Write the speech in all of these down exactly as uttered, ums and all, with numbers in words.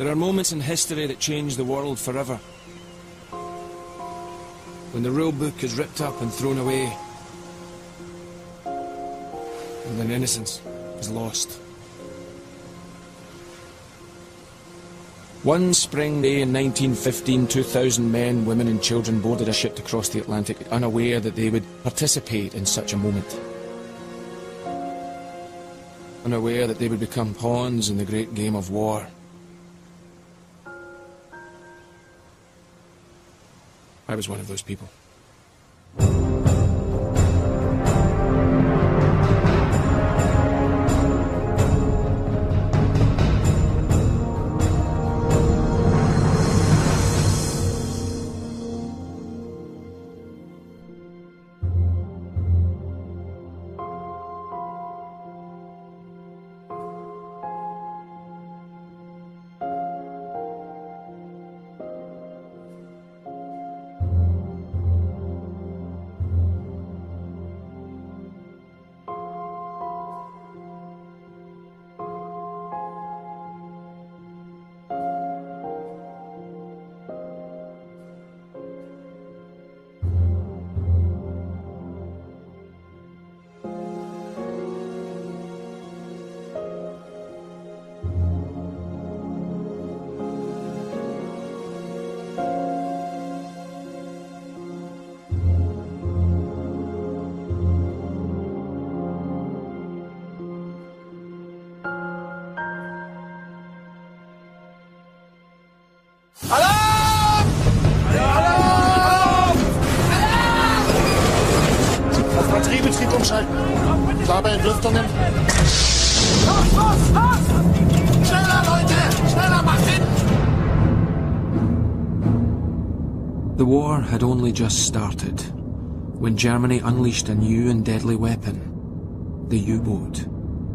There are moments in history that change the world forever. When the rule book is ripped up and thrown away. And when innocence is lost. One spring day in nineteen fifteen, two thousand men, women and children boarded a ship to cross the Atlantic, unaware that they would participate in such a moment. Unaware that they would become pawns in the great game of war. I was one of those people. Alarm! Alarm! Alarm! Auf Batteriebetrieb umschalten. Klare Entlüftungen. Los, los, los! Schneller, Leute! Schneller, macht hin! The war had only just started when Germany unleashed a new and deadly weapon, the U-boat.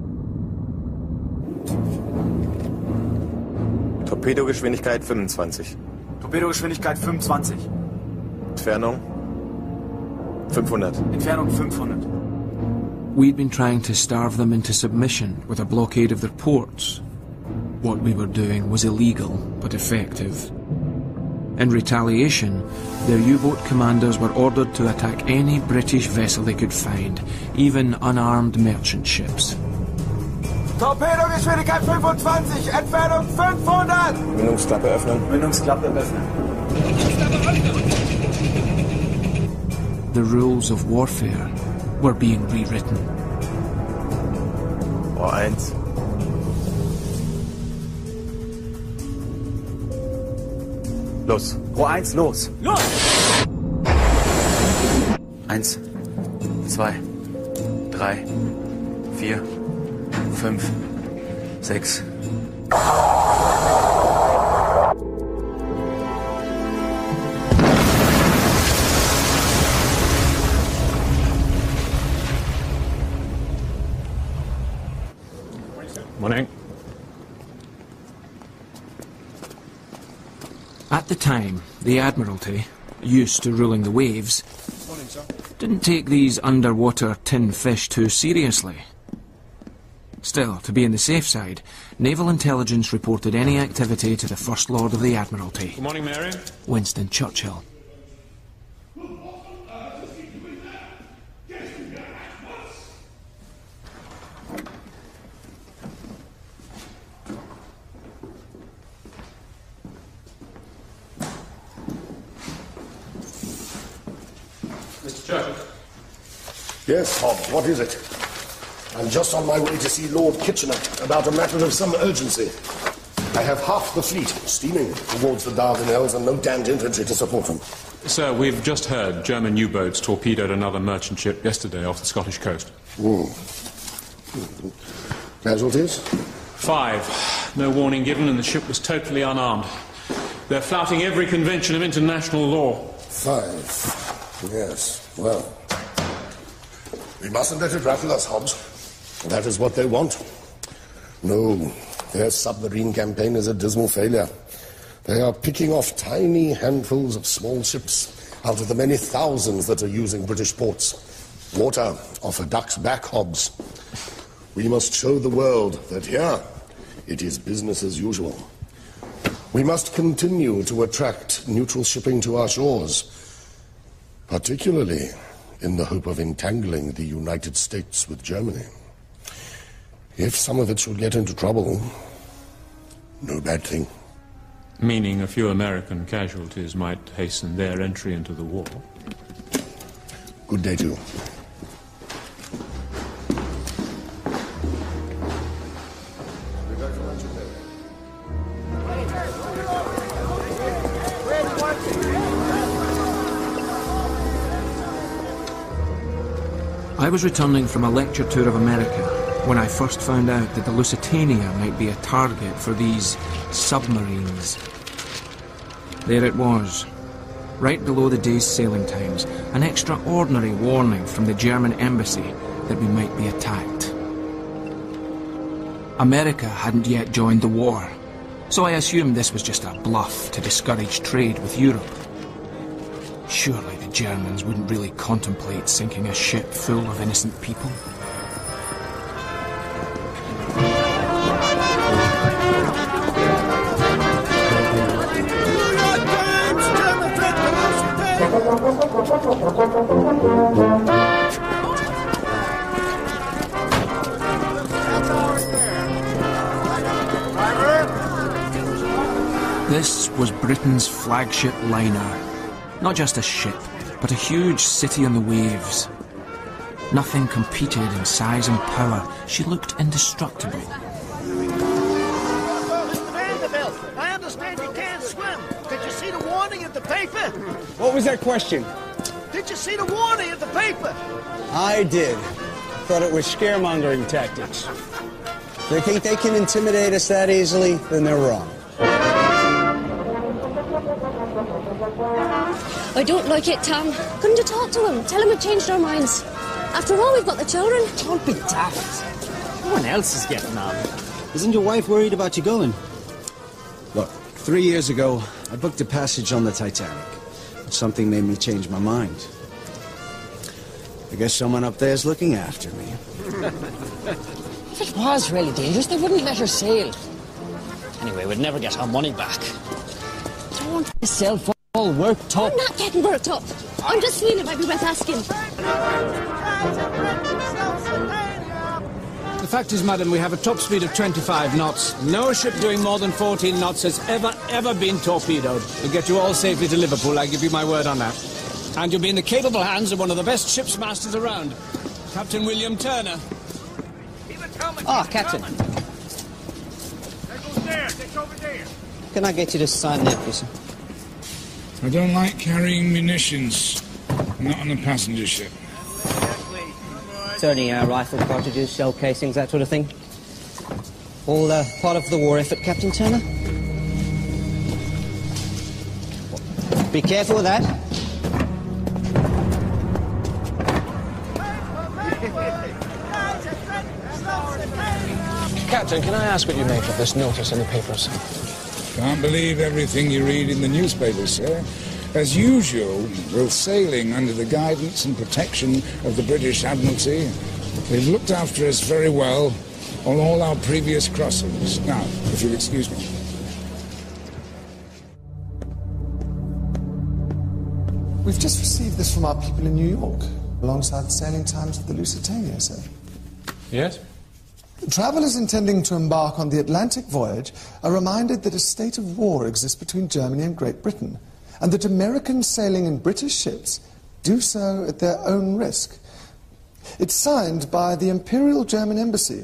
Torpedogeschwindigkeit fünfundzwanzig. Torpedogeschwindigkeit fünfundzwanzig. Entfernung fünfhundert. Entfernung fünfhundert. We'd been trying to starve them into submission with a blockade of their ports. What we were doing was illegal, but effective. In retaliation, their U-boat commanders were ordered to attack any British vessel they could find, even unarmed merchant ships. Torpedogeschwindigkeit fünfundzwanzig, Entfernung fünfhundert! Mündungsklappe öffnen. Mündungsklappe öffnen. The rules of warfare were being rewritten. Rohr eins. Los. Rohr eins, los! Los! Eins, zwei, drei, vier, fünf, sechs. Morning. At the time, the Admiralty, used to ruling the waves, Morning, sir. didn't take these underwater tin fish too seriously. Still, to be on the safe side, Naval Intelligence reported any activity to the First Lord of the Admiralty, Good morning, Mary. Winston Churchill. Mister Churchill. Yes, Hobbs, what is it? I'm just on my way to see Lord Kitchener about a matter of some urgency. I have half the fleet steaming towards the Dardanelles and no damned infantry to support them. Sir, we've just heard German U-boats torpedoed another merchant ship yesterday off the Scottish coast. Mm. Casualties? Five. No warning given, and the ship was totally unarmed. They're flouting every convention of international law. Five. Yes, well. We mustn't let it rattle us, Hobbs. That is what they want. No, their submarine campaign is a dismal failure. They are picking off tiny handfuls of small ships out of the many thousands that are using British ports. Water off a duck's back, Hobbs. We must show the world that here it is business as usual. We must continue to attract neutral shipping to our shores, particularly in the hope of entangling the United States with Germany. If some of it should get into trouble, no bad thing. Meaning a few American casualties might hasten their entry into the war. Good day to you. I was returning from a lecture tour of America when I first found out that the Lusitania might be a target for these submarines. There it was, right below the day's sailing times, an extraordinary warning from the German embassy that we might be attacked. America hadn't yet joined the war, so I assumed this was just a bluff to discourage trade with Europe. Surely the Germans wouldn't really contemplate sinking a ship full of innocent people. This was Britain's flagship liner. Not just a ship, but a huge city on the waves. Nothing competed in size and power. She looked indestructible. Mister Vanderbilt, I understand you can't swim. Did you see the warning in the paper? What was that question? Did you see the warning in the paper? I did. Thought it was scaremongering tactics. If they think they can intimidate us that easily, then they're wrong. I don't like it, Tom. Couldn't you talk to him? Tell him we've changed our minds. After all, we've got the children. Don't be daft. No one else is getting on. Isn't your wife worried about you going? Look, three years ago, I booked a passage on the Titanic. But something made me change my mind. I guess someone up there's looking after me. If it was really dangerous, they wouldn't let her sail. Anyway, we'd never get our money back. Don't get yourself all worked up. I'm not getting worked up. I'm just feeling it might be worth asking. The fact is, madam, we have a top speed of twenty-five knots. No ship doing more than fourteen knots has ever, ever been torpedoed. We'll get you all safely to Liverpool, I give you my word on that. And you'll be in the capable hands of one of the best ship's masters around, Captain William Turner. Ah, oh, Captain. Can I get you to sign that, please? I don't like carrying munitions. Not on a passenger ship. Certainly uh, rifle cartridges, shell casings, that sort of thing. All uh, part of the war effort, Captain Turner. Be careful with that. Captain, can I ask what you make of this notice in the papers? Can't believe everything you read in the newspapers, sir. As usual, we're sailing under the guidance and protection of the British Admiralty. They've looked after us very well on all our previous crossings. Now, if you'll excuse me. We've just received this from our people in New York, alongside the sailing times of the Lusitania, sir. Yes? Travellers intending to embark on the Atlantic voyage are reminded that a state of war exists between Germany and Great Britain, and that Americans sailing in British ships do so at their own risk. It's signed by the Imperial German Embassy.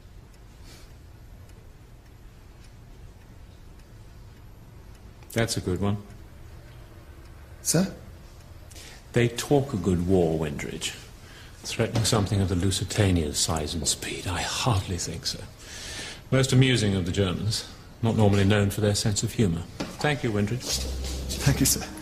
That's a good one. Sir? They talk a good war, Wendridge. Threatening something of the Lusitania's size and speed, I hardly think so. Most amusing of the Germans, not normally known for their sense of humour. Thank you, Wendridge. Thank you, sir.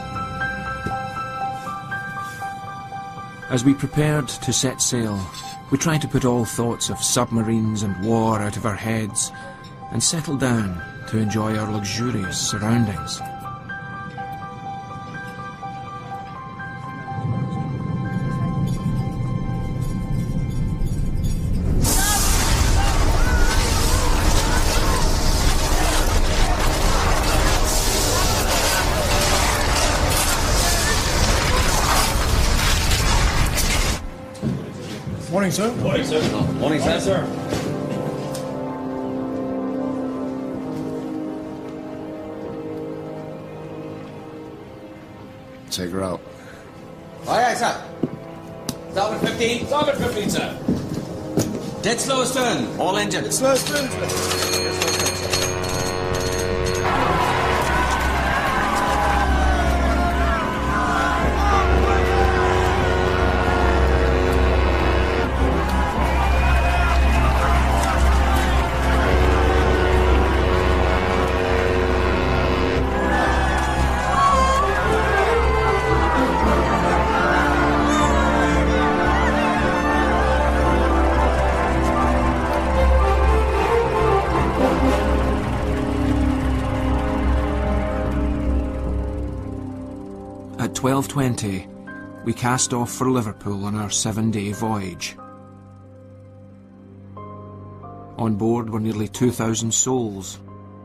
As we prepared to set sail, We try to put all thoughts of submarines and war out of our heads and settle down to enjoy our luxurious surroundings. Morning, sir. Morning, sir. Morning, Morning, sir. sir. Take her out. Aye, aye, sir. Starboard fifteen. Starboard fifteen, sir. Dead slow astern. All engines. Slow astern. At twelve twenty, we cast off for Liverpool on our seven-day voyage. On board were nearly two thousand souls.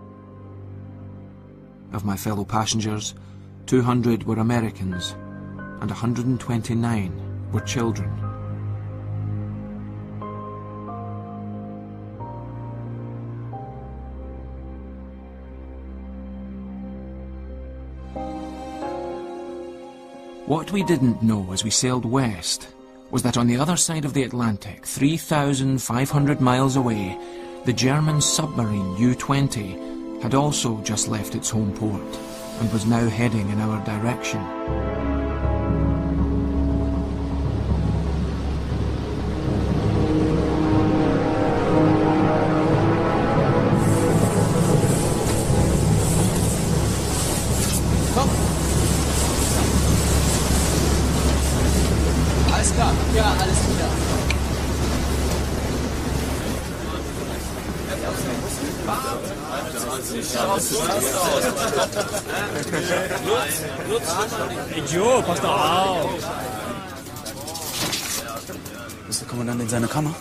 Of my fellow passengers, two hundred were Americans, and one hundred twenty-nine were children. What we didn't know as we sailed west was that on the other side of the Atlantic, three thousand five hundred miles away, the German submarine U twenty had also just left its home port and was now heading in our direction. Alles klar. Ja, alles klar. Idiot, pass doch auf! Ist der Kommandant in seiner Kammer?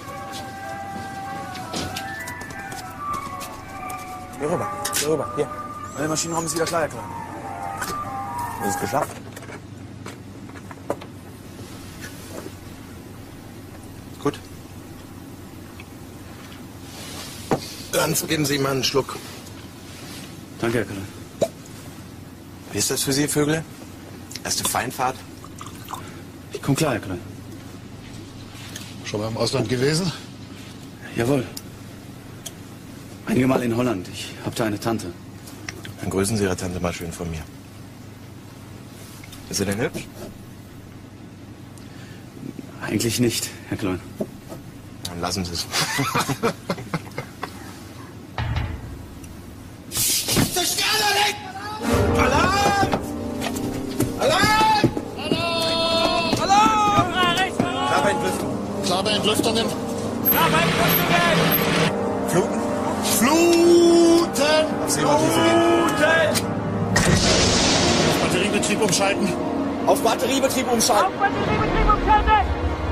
Hier rüber, hier rüber, hier. Der Maschinenraum ist wieder klar, Herr Klein. Ist es geschafft? Gut. Dann geben Sie mal einen Schluck. Danke, Herr Klein. Wie ist das für Sie, Vögel? Erste Feinfahrt? Ich komm klar, Herr Klein. Schon mal im Ausland gewesen? Jawohl. Einige Mal in Holland. Ich hab da eine Tante. Dann grüßen Sie Ihre Tante mal schön von mir. Ist sie denn hübsch? Eigentlich nicht, Herr Klein. Dann lassen Sie es. Alarm! Alarm! Alarm! Klar bei Entlüftung. Klar bei Entlüftungen. Klar bei Entlüftungen! Fluten? Fluten! Auf Seebartiefe gehen. Auf Batteriebetrieb umschalten. Auf Batteriebetrieb umschalten. Auf Batteriebetrieb umschalten!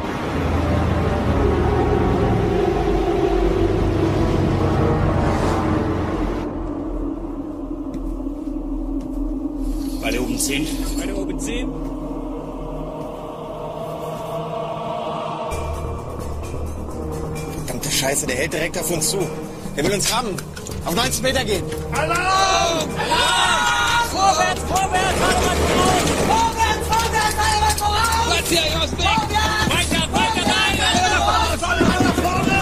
Beide oben zehn. Beide oben zehn. Verdammte Scheiße, der hält direkt auf uns zu. Der will uns rammen. Auf neunzig Meter gehen. Alarm! Alarm! Vorwärts, vorwärts, alle mal voraus! Vorwärts, vorwärts, alle mal voraus! Bleibt hier, aus dem Weg! Weiter, weiter, nein! Alle nach vorne, alle nach vorne!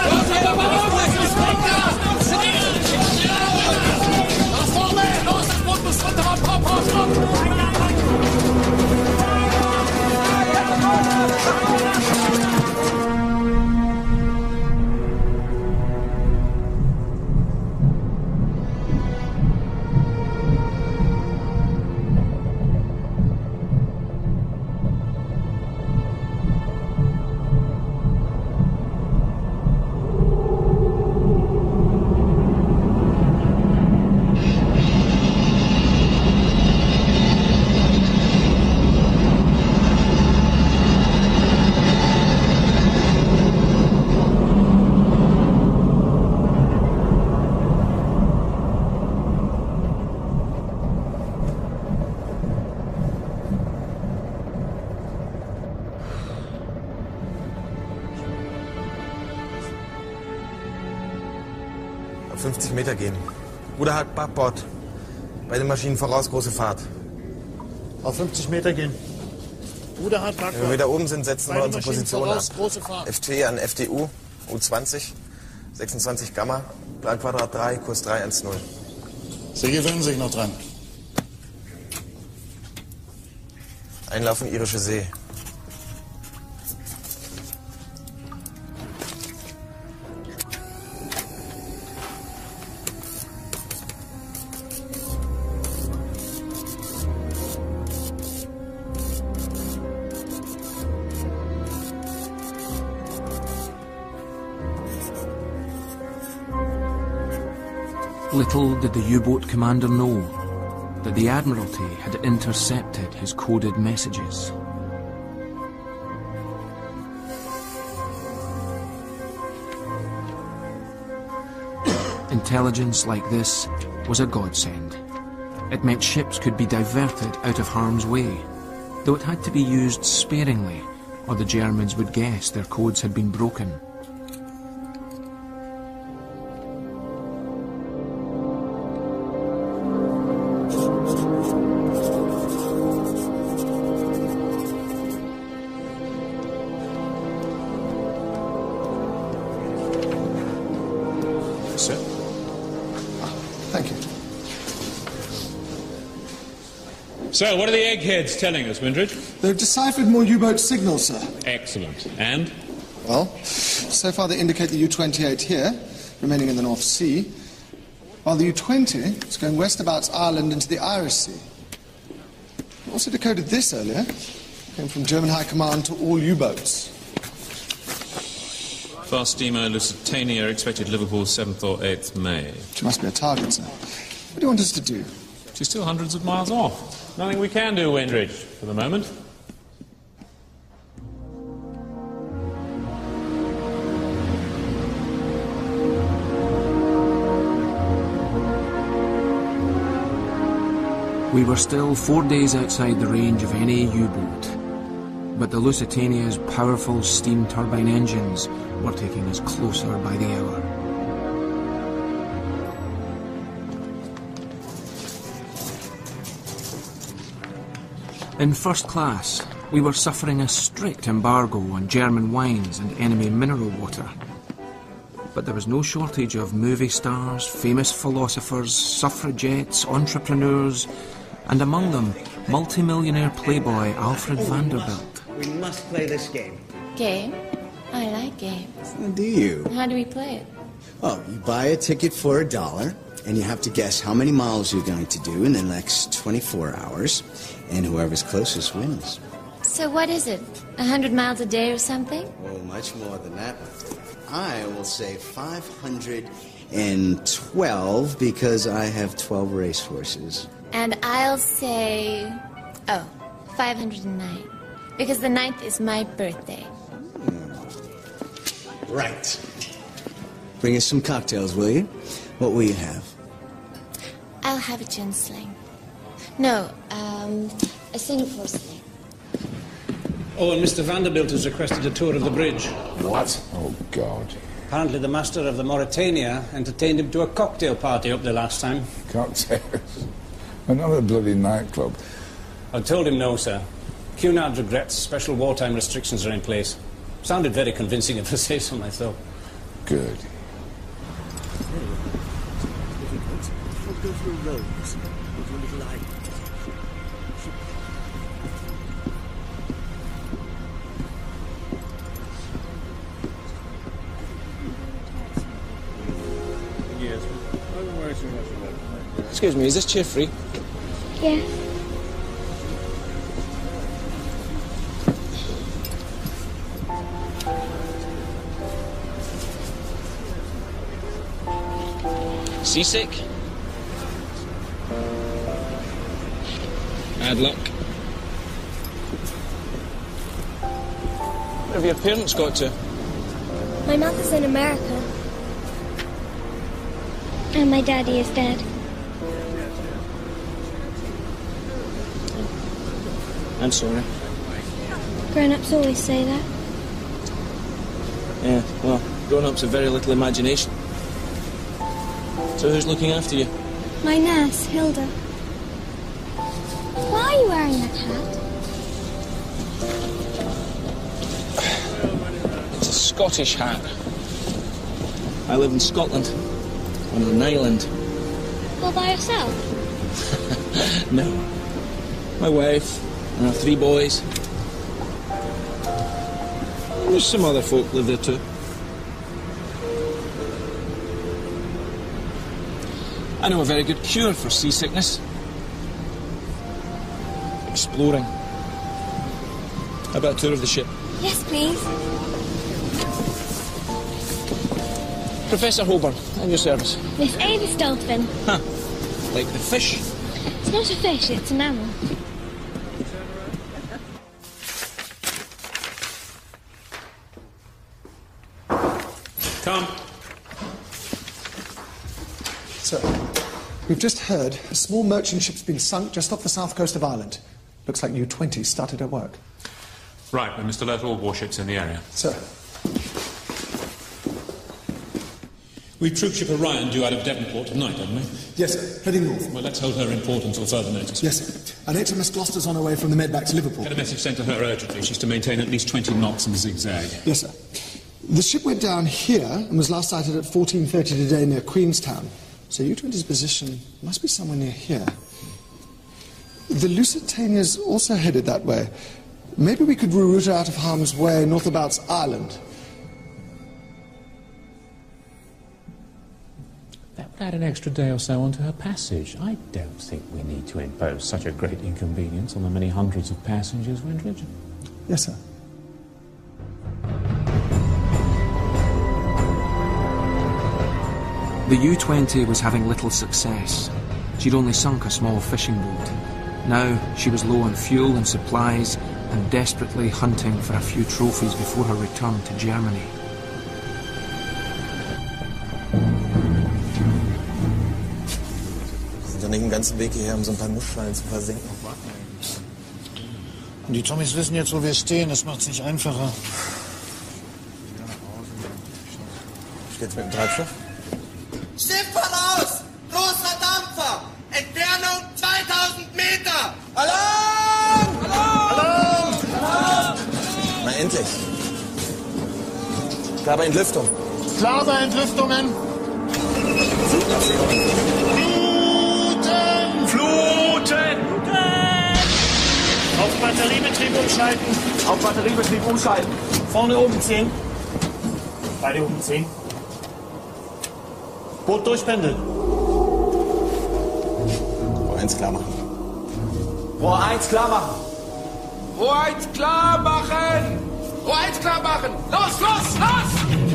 Nach vorne! Los, das Boot muss runter, hopp, hopp, hopp, hopp! fünfzig Meter gehen. Ruderhack, Backbord. Beide Maschinen voraus, große Fahrt. Auf fünfzig Meter gehen. Ruderhard, Wenn Backbord. wir da oben sind, setzen wir Beide unsere Maschinen Position voraus, ab. große Fahrt. F T an F D U, U zwanzig, sechsundzwanzig Gamma, Plan Quadrat drei, Kurs drei eins null. Sie gewöhnen sich noch dran. Einlauf in Irische See. Little did the U-boat commander know that the Admiralty had intercepted his coded messages. Intelligence like this was a godsend. It meant ships could be diverted out of harm's way, though it had to be used sparingly, or the Germans would guess their codes had been broken. Sir. Thank you. So, what are the eggheads telling us, Windridge? They've deciphered more U-boat signals, sir. Excellent. And? Well, so far they indicate the U twenty-eight here, remaining in the North Sea, while the U twenty is going west about Ireland into the Irish Sea. We also decoded this earlier. Came from German High Command to all U-boats. Fast steamer Lusitania expected Liverpool seventh or eighth May. She must be a target, sir. What do you want us to do? She's still hundreds of miles off. Nothing we can do, Windridge, for the moment. We were still four days outside the range of any U-boat, but the Lusitania's powerful steam turbine engines were taking us closer by the hour. In first class, we were suffering a strict embargo on German wines and enemy mineral water. But there was no shortage of movie stars, famous philosophers, suffragettes, entrepreneurs, and among them, multimillionaire playboy Alfred Vanderbilt. We must play this game. Game? I like games. Do you? How do we play it? Oh, you buy a ticket for a dollar, and you have to guess how many miles you're going to do in the next twenty-four hours, and whoever's closest wins. So what is it? A hundred miles a day or something? Oh, much more than that. I will say five hundred twelve because I have twelve racehorses. And I'll say... oh, five hundred nine. Because the ninth is my birthday. Right. Bring us some cocktails, will you? What will you have? I'll have a gin sling. No, um, a Singapore sling. Oh, and Mister Vanderbilt has requested a tour of the bridge. What? Oh, God. Apparently the master of the Mauritania entertained him to a cocktail party up there last time. Cocktails? Another bloody nightclub. I told him no, sir. Cunard regrets special wartime restrictions are in place. Sounded very convincing if I say so myself. Good. Go through roads with your little island. Excuse me, is this chair free? Yeah. Seasick? Bad luck. Where have your parents got to? My mother's in America. And my daddy is dead. I'm sorry. Grown-ups always say that. Yeah, well, grown-ups have very little imagination. So who's looking after you? My nurse, Hilda. Why are you wearing that hat? It's a Scottish hat. I live in Scotland, on an island. All by yourself? No. My wife and our three boys. There's some other folk live there too. I know a very good cure for seasickness. Exploring. How about a tour of the ship? Yes, please. Professor Holborn, at your service. Miss Avis Dolphin. Huh. Like the fish? It's not a fish, it's a mammal. Come. Sir, we've just heard a small merchant ship's been sunk just off the south coast of Ireland. Looks like U twenty started her work. Right, but Mister alert all warships in the area. Sir. We've troopship Orion due out of Devonport tonight, haven't we? Yes, sir. Heading north. Well, let's hold her in port until further notice. Yes, sir. And H M S Gloucester's on her way from the Med back to Liverpool. Get a message sent to her urgently. She's to maintain at least twenty knots and zigzag. Yes, sir. The ship went down here and was last sighted at fourteen thirty today near Queenstown. So U twenty's position must be somewhere near here. The Lusitania's also headed that way. Maybe we could reroute her out of harm's way north about Ireland. That would add an extra day or so onto her passage. I don't think we need to impose such a great inconvenience on the many hundreds of passengers, Windridge. Yes, sir. The U twenty was having little success. She'd only sunk a small fishing boat. Now she was low on fuel and supplies and desperately hunting for a few trophies before her return to Germany. Wir sind ja nicht den ganzen Weg hierher, um so ein paar Nussschalen zu versenken. Und die Tommys wissen jetzt, wo wir stehen. Das macht's nicht einfacher. Steht's mit dem Treibstoff? Schiff voraus! Großer Dampfer! Entfernung zweitausend Meter! Alarm! Alarm! Alarm! Na endlich. Klar bei Entlüftung. Klar bei Entlüftungen. Fluten! Fluten! Auf Batteriebetrieb umschalten. Auf Batteriebetrieb umschalten. Vorne oben zehn. Beide oben zehn. Boot durchpendeln. Rohr eins klar machen. Rohr eins klar machen. Rohr eins klar machen! Rohr eins klar machen! Los, los, los!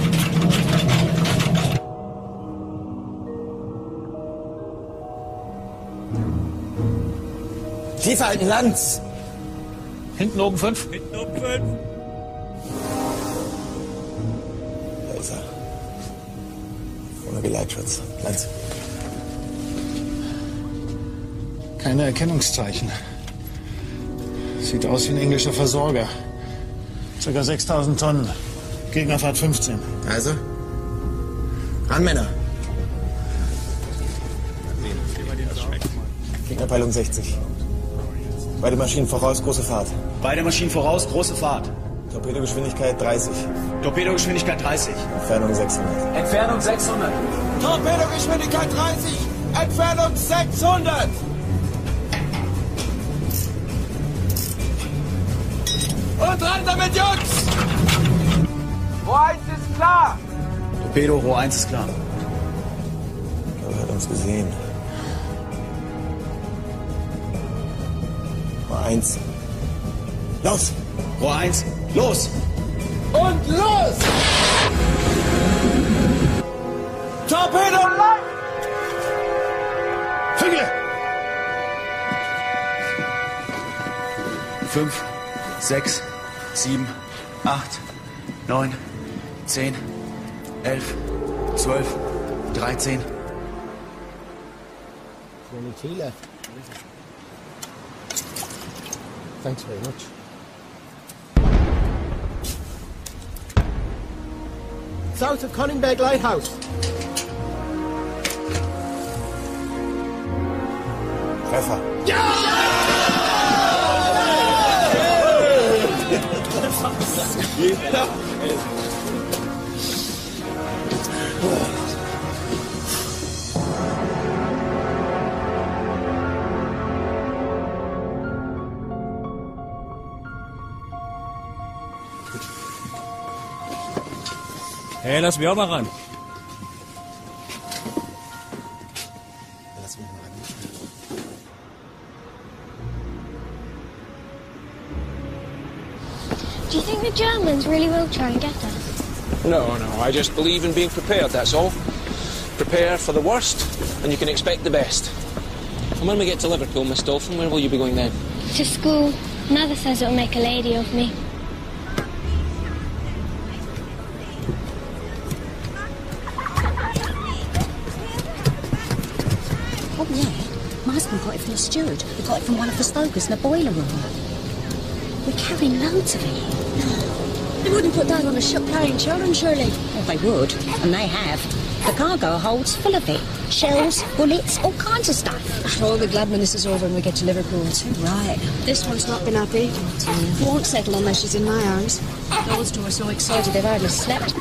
Tiefer halten, Lanz! Hinten oben fünf. Hinten oben fünf. Da ist er. Ohne Geleitschutz. Lanz. Keine Erkennungszeichen. Sieht aus wie ein englischer Versorger. Circa sechstausend Tonnen. Gegnerfahrt fünfzehn. Also? Ran, Männer! Gegnerpeilung sechzig. Beide Maschinen voraus, große Fahrt. Beide Maschinen voraus, große Fahrt. Torpedogeschwindigkeit dreißig. Torpedogeschwindigkeit dreißig. Entfernung sechshundert. Entfernung sechshundert. Torpedogeschwindigkeit dreißig! Entfernung sechshundert! Und ran damit, Jungs! Rohr eins ist klar! Torpedo, Rohr eins ist klar. Ich glaube, er hat uns gesehen. Rohr eins. Los! Rohr eins, los! Und los! Torpedo live! Finger! Fünf, sechs, sieben, acht, neun, zehn, elf, zwölf, dreizehn. twenty-two left. Thanks very much. South of Coningberg Lighthouse. Treffer. Hey, lass mich auch mal ran. Lass mich mal ran. Do you think the Germans really will try and get us? No, no, I just believe in being prepared, that's all. Prepare for the worst, and you can expect the best. And when we get to Liverpool, Miss Dolphin, where will you be going then? To school. Mother says it'll make a lady of me. Oh, yeah. My husband got it from the steward. He got it from one of the stokers in the boiler room. We're carrying loads of it. They wouldn't put that on a ship carrying children, surely. Well, they would, and they have. The cargo holds full of it. Shells, bullets, all kinds of stuff. Oh, the glad when this is over and we get to Liverpool. Too right. This one's not been happy. Won't settle unless she's in my arms. Those two are so excited they've hardly slept.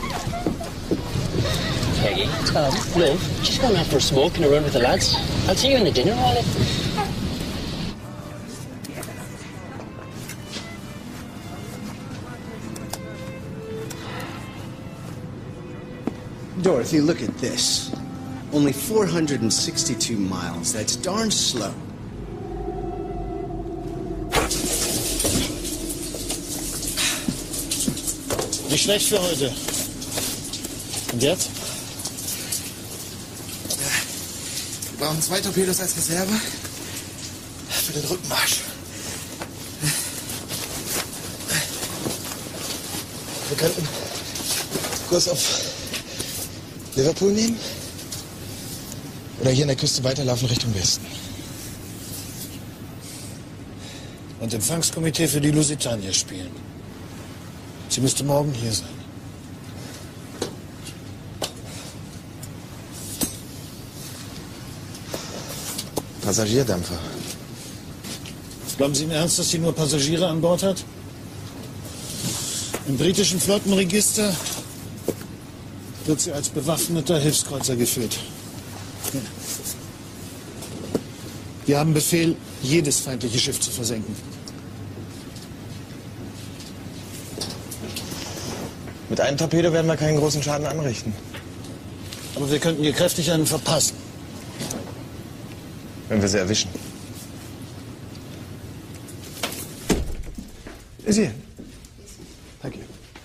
Peggy, Tom, Lou, just going out for a smoke and a run with the lads. I'll see you in the dinner hall. Dorothy, look at this. Only four hundred sixty-two miles. That's darn slow. Nicht schlecht für heute. Und jetzt? Wir brauchen zwei Torpedos als Reserve für den Rückmarsch. Wir könnten Kurs auf Liverpool nehmen oder hier an der Küste weiterlaufen Richtung Westen. Und Empfangskomitee für die Lusitania spielen. Sie müsste morgen hier sein. Passagierdampfer. Glauben Sie im Ernst, dass sie nur Passagiere an Bord hat? Im britischen Flottenregister wird sie als bewaffneter Hilfskreuzer geführt. Ja. Wir haben Befehl, jedes feindliche Schiff zu versenken. Mit einem Torpedo werden wir keinen großen Schaden anrichten. Aber wir könnten ihr kräftig einen verpassen. Wenn wir sie erwischen. Is he in? Thank you.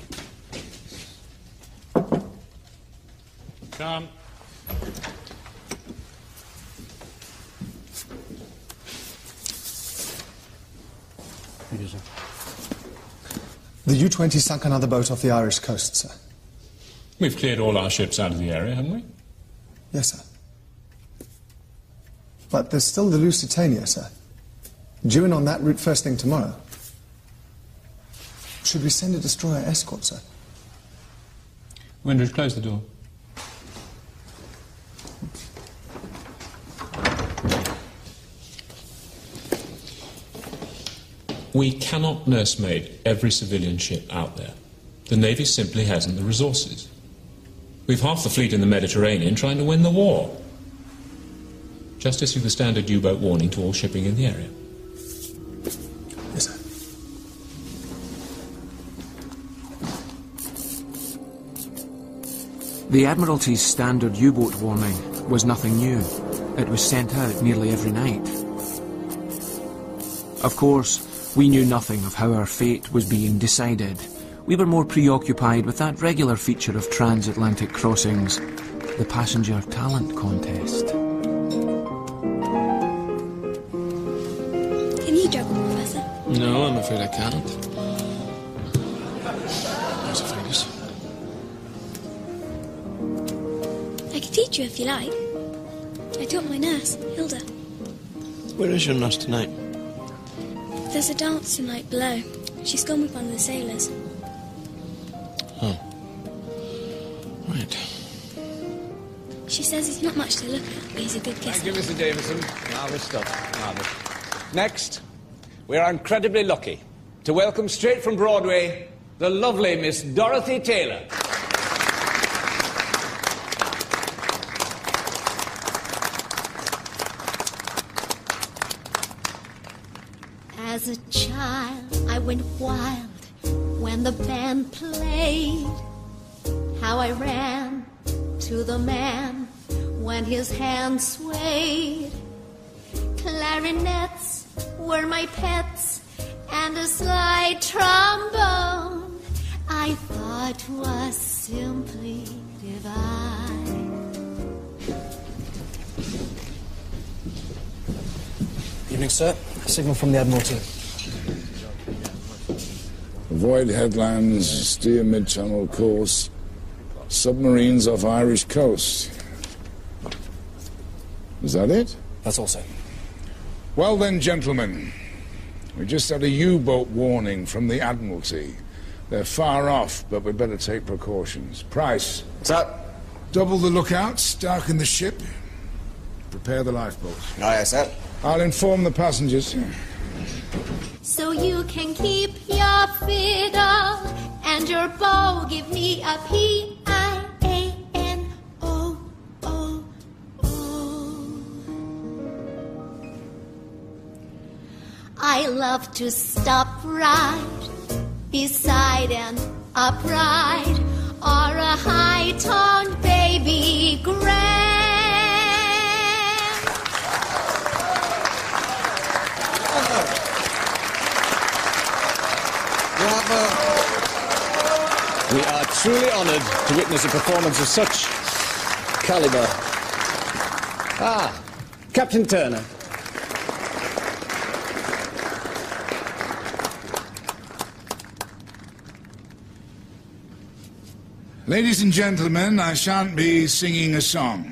Come. Thank you, sir. The U twenty sunk another boat off the Irish coast, sir. We've cleared all our ships out of the area, haven't we? Yes, sir. But there's still the Lusitania, sir. Due in on that route first thing tomorrow. Should we send a destroyer escort, sir? Windridge, close the door. We cannot nursemaid every civilian ship out there. The Navy simply hasn't the resources. We've half the fleet in the Mediterranean trying to win the war. Just issue the standard U-boat warning to all shipping in the area. Yes, sir. The Admiralty's standard U-boat warning was nothing new. It was sent out nearly every night. Of course, we knew nothing of how our fate was being decided. We were more preoccupied with that regular feature of transatlantic crossings, the passenger talent contest. Can you juggle, Professor? No, I'm afraid I can't. There's a fingers. I can teach you if you like. I taught my nurse, Hilda. Where is your nurse tonight? There's a dance tonight below. She's gone with one of the sailors. Oh. Right. She says he's not much to look at, but he's a good kisser. Thank you, Mister Jameson. Marvellous stuff. Marvellous. Next, we are incredibly lucky to welcome straight from Broadway the lovely Miss Dorothy Taylor. As a child, I went wild when the band played. How I ran to the man when his hand swayed. Clarinets were my pets and a slide trombone I thought was simply divine. Evening, sir. A signal from the Admiralty. Avoid headlands, steer mid-channel course. Submarines off Irish coast. Is that it? That's all, sir. Well then, gentlemen, we just had a U-boat warning from the Admiralty. They're far off, but we'd better take precautions. Price. What's that? Double the lookouts, darken the ship, prepare the lifeboats. Aye, aye, sir. I'll inform the passengers. So you can keep your fiddle and your bow. Give me a P I A N O O O. I love to stop right beside an upright or a high-toned baby grand. We are truly honoured to witness a performance of such calibre. Ah, Captain Turner. Ladies and gentlemen, I shan't be singing a song.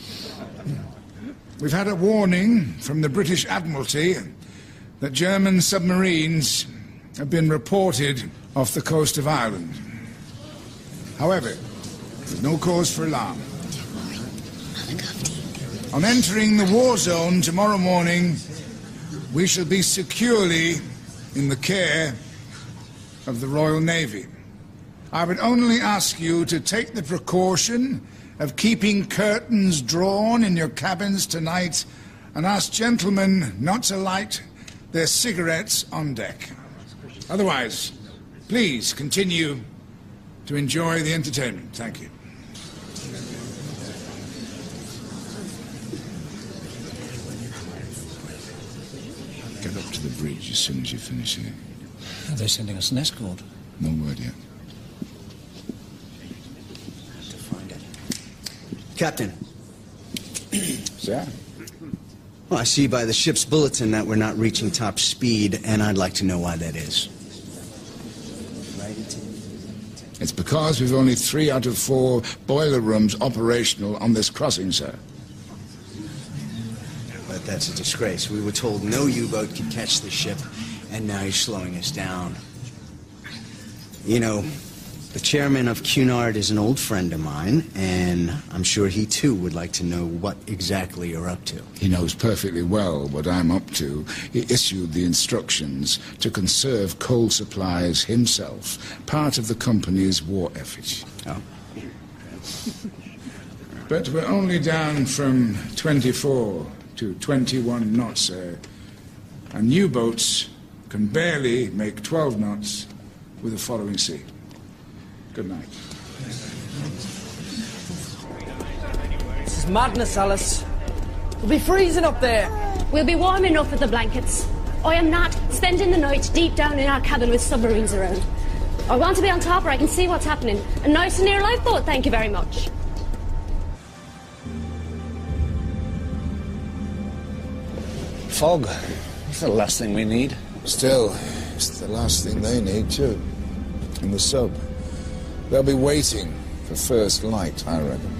We've had a warning from the British Admiralty that German submarines have been reported off the coast of Ireland. However, there's no cause for alarm. On entering the war zone tomorrow morning, we shall be securely in the care of the Royal Navy. I would only ask you to take the precaution of keeping curtains drawn in your cabins tonight and ask gentlemen not to light their cigarettes on deck. Otherwise, please continue to enjoy the entertainment. Thank you. Get up to the bridge as soon as you finish here. Are they sending us an escort? No word yet. Captain. Sir? Well, I see by the ship's bulletin that we're not reaching top speed, and I'd like to know why that is. It's because we've only three out of four boiler rooms operational on this crossing, sir. But that's a disgrace. We were told no U-boat could catch the ship, and now you're slowing us down. You know, the chairman of Cunard is an old friend of mine, and I'm sure he too would like to know what exactly you're up to. He knows perfectly well what I'm up to. He issued the instructions to conserve coal supplies himself, part of the company's war effort. Oh. But we're only down from twenty-four to twenty-one knots, sir. And U-boats can barely make twelve knots with the following sea. Good night. This is madness, Alice. We'll be freezing up there. We'll be warm enough with the blankets. I am not spending the night deep down in our cabin with submarines around. I want to be on top where I can see what's happening. A nice and near lifeboat, thank you very much. Fog. That's the last thing we need. Still, it's the last thing they need, too. In the sub. They'll be waiting for first light, I reckon.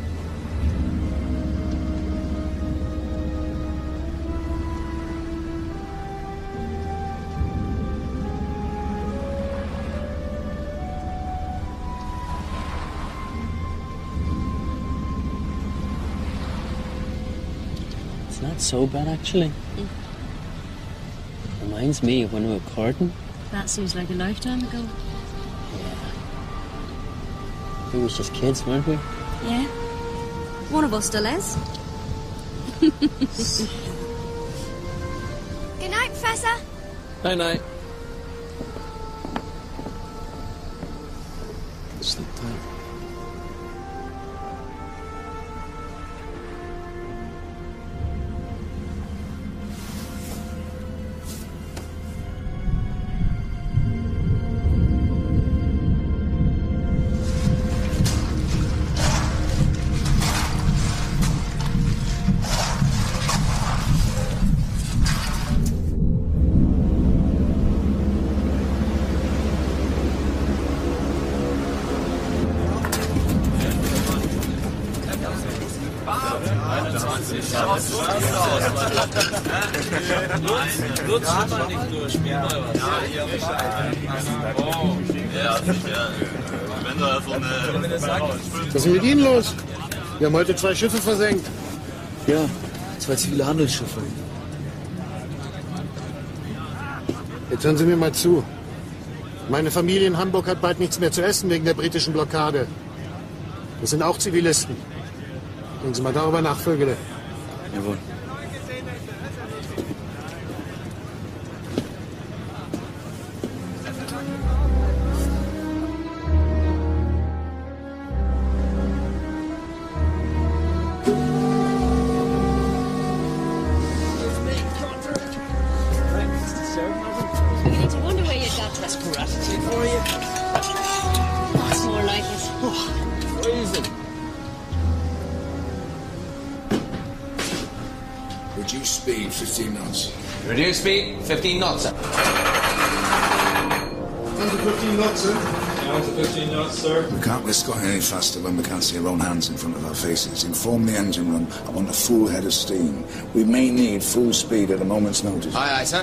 It's not so bad, actually. Mm. Reminds me of when we were courting. That seems like a lifetime ago. We was just kids, weren't we? Yeah. One of us still is. Good night, Professor. Night, night. Sleep tight. Was ist denn mit Ihnen los? Wir haben heute zwei Schiffe versenkt. Ja, zwei zivile Handelsschiffe. Jetzt hören Sie mir mal zu. Meine Familie in Hamburg hat bald nichts mehr zu essen wegen der britischen Blockade. Das sind auch Zivilisten. Denken Sie mal darüber nach, Vögele. Jawohl. Reduce speed, fifteen knots. Reduce speed, fifteen knots, sir. Under fifteen knots, sir. Down to fifteen knots, sir. We can't risk going any faster when we can't see our own hands in front of our faces. Inform the engine room. I want a full head of steam. We may need full speed at a moment's notice. Aye, aye, sir.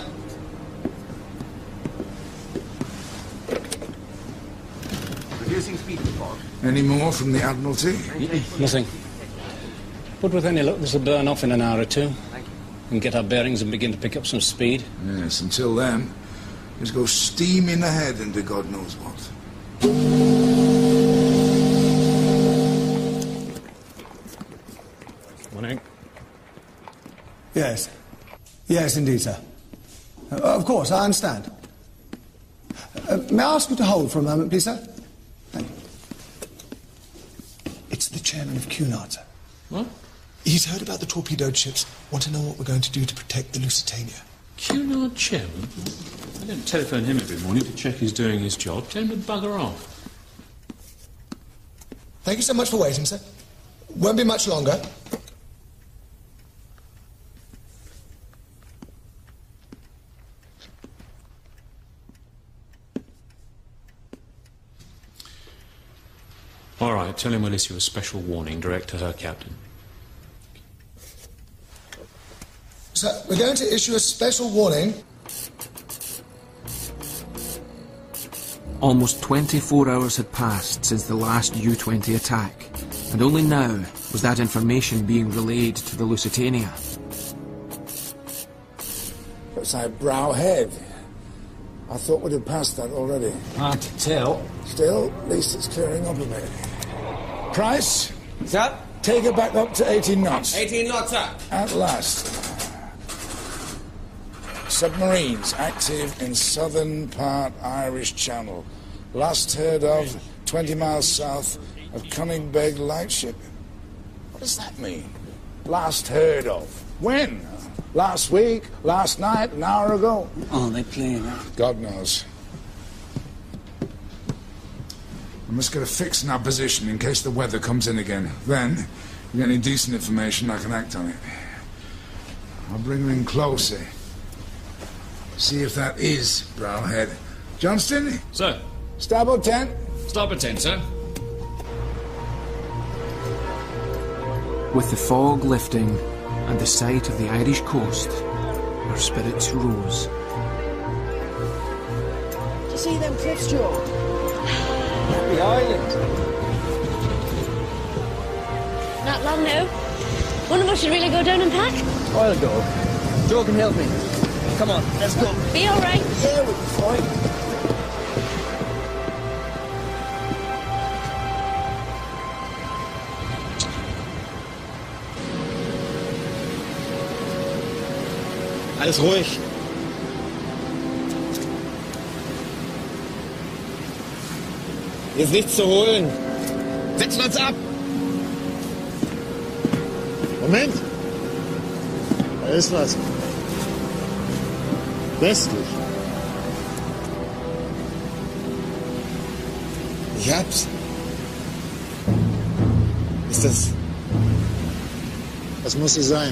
Reducing speed, report. Any more from the Admiralty? Nothing. But with any luck, this will burn off in an hour or two. And get our bearings and begin to pick up some speed. Yes, until then, just go steaming ahead into God knows what. Morning. Yes. Yes, indeed, sir. Uh, of course, I understand. Uh, may I ask you to hold for a moment, please, sir? Thank you. It's the chairman of Cunard, sir. What? He's heard about the torpedoed ships. Want to know what we're going to do to protect the Lusitania. Cunard chairman? I don't telephone him every morning to check he's doing his job. Tell him to bugger off. Thank you so much for waiting, sir. Won't be much longer. All right, tell him we'll issue a special warning direct to her captain. Sir, we're going to issue a special warning. Almost twenty-four hours had passed since the last U twenty attack, and only now was that information being relayed to the Lusitania. Looks like Brow Head. I thought we'd have passed that already. Hard to tell. Still, at least it's clearing up a bit. Price? Sir? Take it back up to eighteen knots. eighteen knots, sir. At last. Submarines active in southern part Irish Channel. Last heard of twenty miles south of Cunningbeg Lightship. What does that mean? Last heard of. When? Last week? Last night? An hour ago? Oh, they playing now. God knows. I must get a fix in our position in case the weather comes in again. Then, if you get any decent information, I can act on it. I'll bring her in closer. See if that is Brow Head. Johnston? Sir? Starboard ten. Starboard ten, sir. With the fog lifting and the sight of the Irish coast, our spirits rose. Do you see them cliffs, Joe? The island. Not long now. One of us should really go down and pack. I'll go. Joe can help me. Come on, let's go. Be all right. Yeah, we'll be fine. Alles ruhig. Hier ist nichts zu holen. Setzen wir uns ab. Moment. Da ist was. Westlich. Ich hab's. Ist das... Was muss sie sein?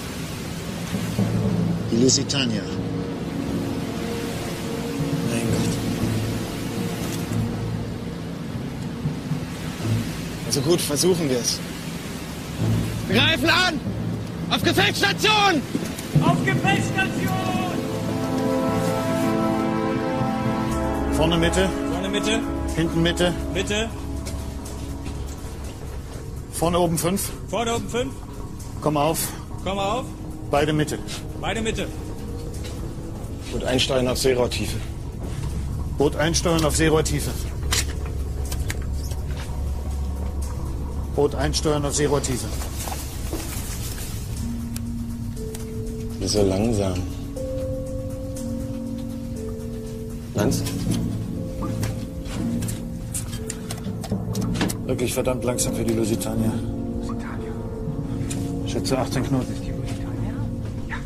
Die Lusitania. Mein Gott. Also gut, versuchen wir es. Wir greifen an! Auf Gefechtsstation! Auf Gefechtsstation! Vorne Mitte. Vorne Mitte. Hinten Mitte. Mitte. Vorne oben fünf. Vorne oben fünf. Komm auf. Komm auf. Beide Mitte. Beide Mitte. Boot einsteuern auf Seerohrtiefe. Boot einsteuern auf Seerohrtiefe. Boot einsteuern auf Seerohrtiefe. Wieso langsam? Meinst du? Wirklich verdammt langsam für die Lusitania. Lusitania? Schätze achtzehn Knoten. Die Lusitania? Ja.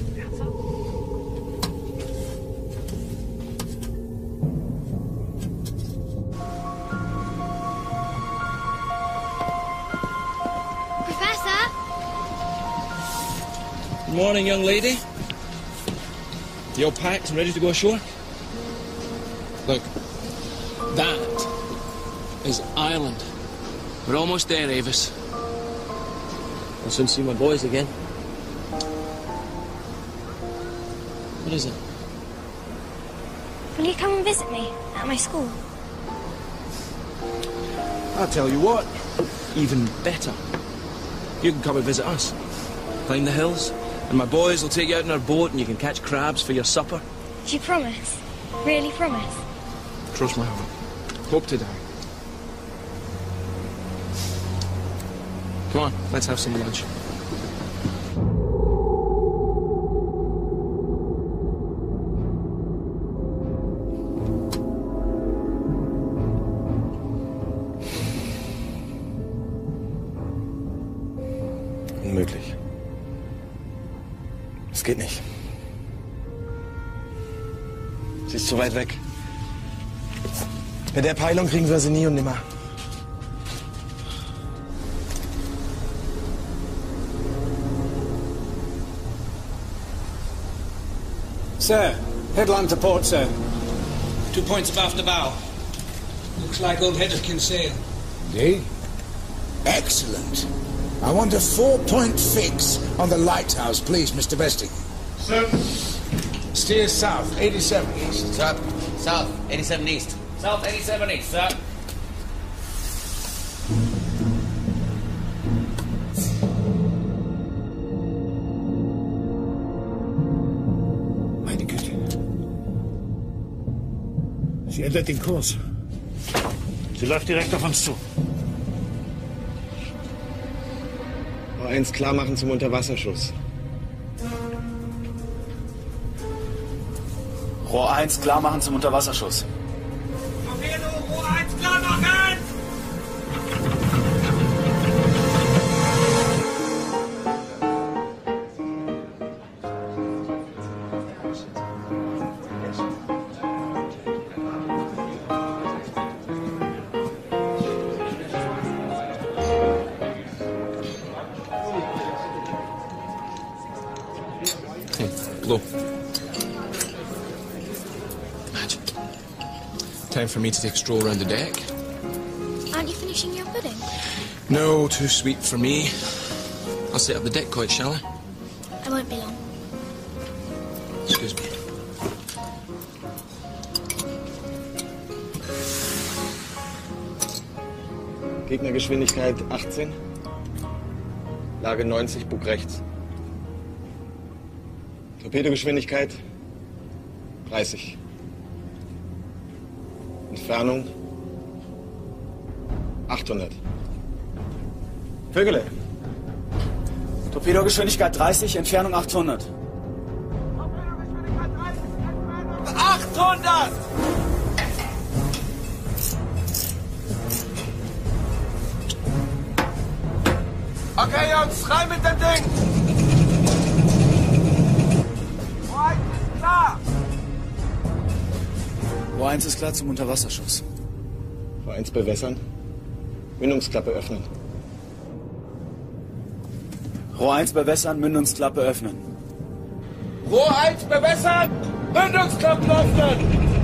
Professor? Good morning, young lady. You all packed and ready to go ashore? Look, that is Ireland. We're almost there, Avis. I'll soon see my boys again. What is it? Will you come and visit me at my school? I'll tell you what, even better. You can come and visit us. Climb the hills, and my boys will take you out in our boat and you can catch crabs for your supper. Do you promise? Really promise? Trust my heart. Hope to die. Come on, let's have some lunch. Unmöglich. Es geht nicht. Sie ist zu weit weg. Mit der Peilung kriegen wir sie nie und nimmer. Sir, headland to port, sir. Two points abaft the bow. Looks like old Hedda can sail. Indeed? Excellent. I want a four-point fix on the lighthouse, please, Mister Besting. Sir. Steer south, eighty-seven east. Sir. South, eighty-seven east. South, eighty-seven east, sir. Meine Güte. Sie ändert den Kurs. Sie läuft direkt auf uns zu. Rohr eins klar machen zum Unterwasserschuss. Rohr eins klar machen zum Unterwasserschuss. Torpedo, Rohr eins klar machen! Hey, blow. Magic. Time for me to take a stroll around the deck. Aren't you finishing your pudding? No, too sweet for me. I'll set up the deck quite, shall I? I won't be long. Excuse me. Gegnergeschwindigkeit achtzehn. Lage neunzig, Bug rechts. Torpedogeschwindigkeit dreißig. Entfernung achthundert. Vögele. Torpedogeschwindigkeit dreißig, Entfernung achthundert. achthundert! Okay, Jungs, rein mit dem Ding! Rohr eins ist klar! Rohr eins ist klar zum Unterwasserschuss. Rohr eins bewässern. Mündungsklappe öffnen. Rohr eins bewässern, Mündungsklappe öffnen. Rohr eins bewässern, Mündungsklappen öffnen!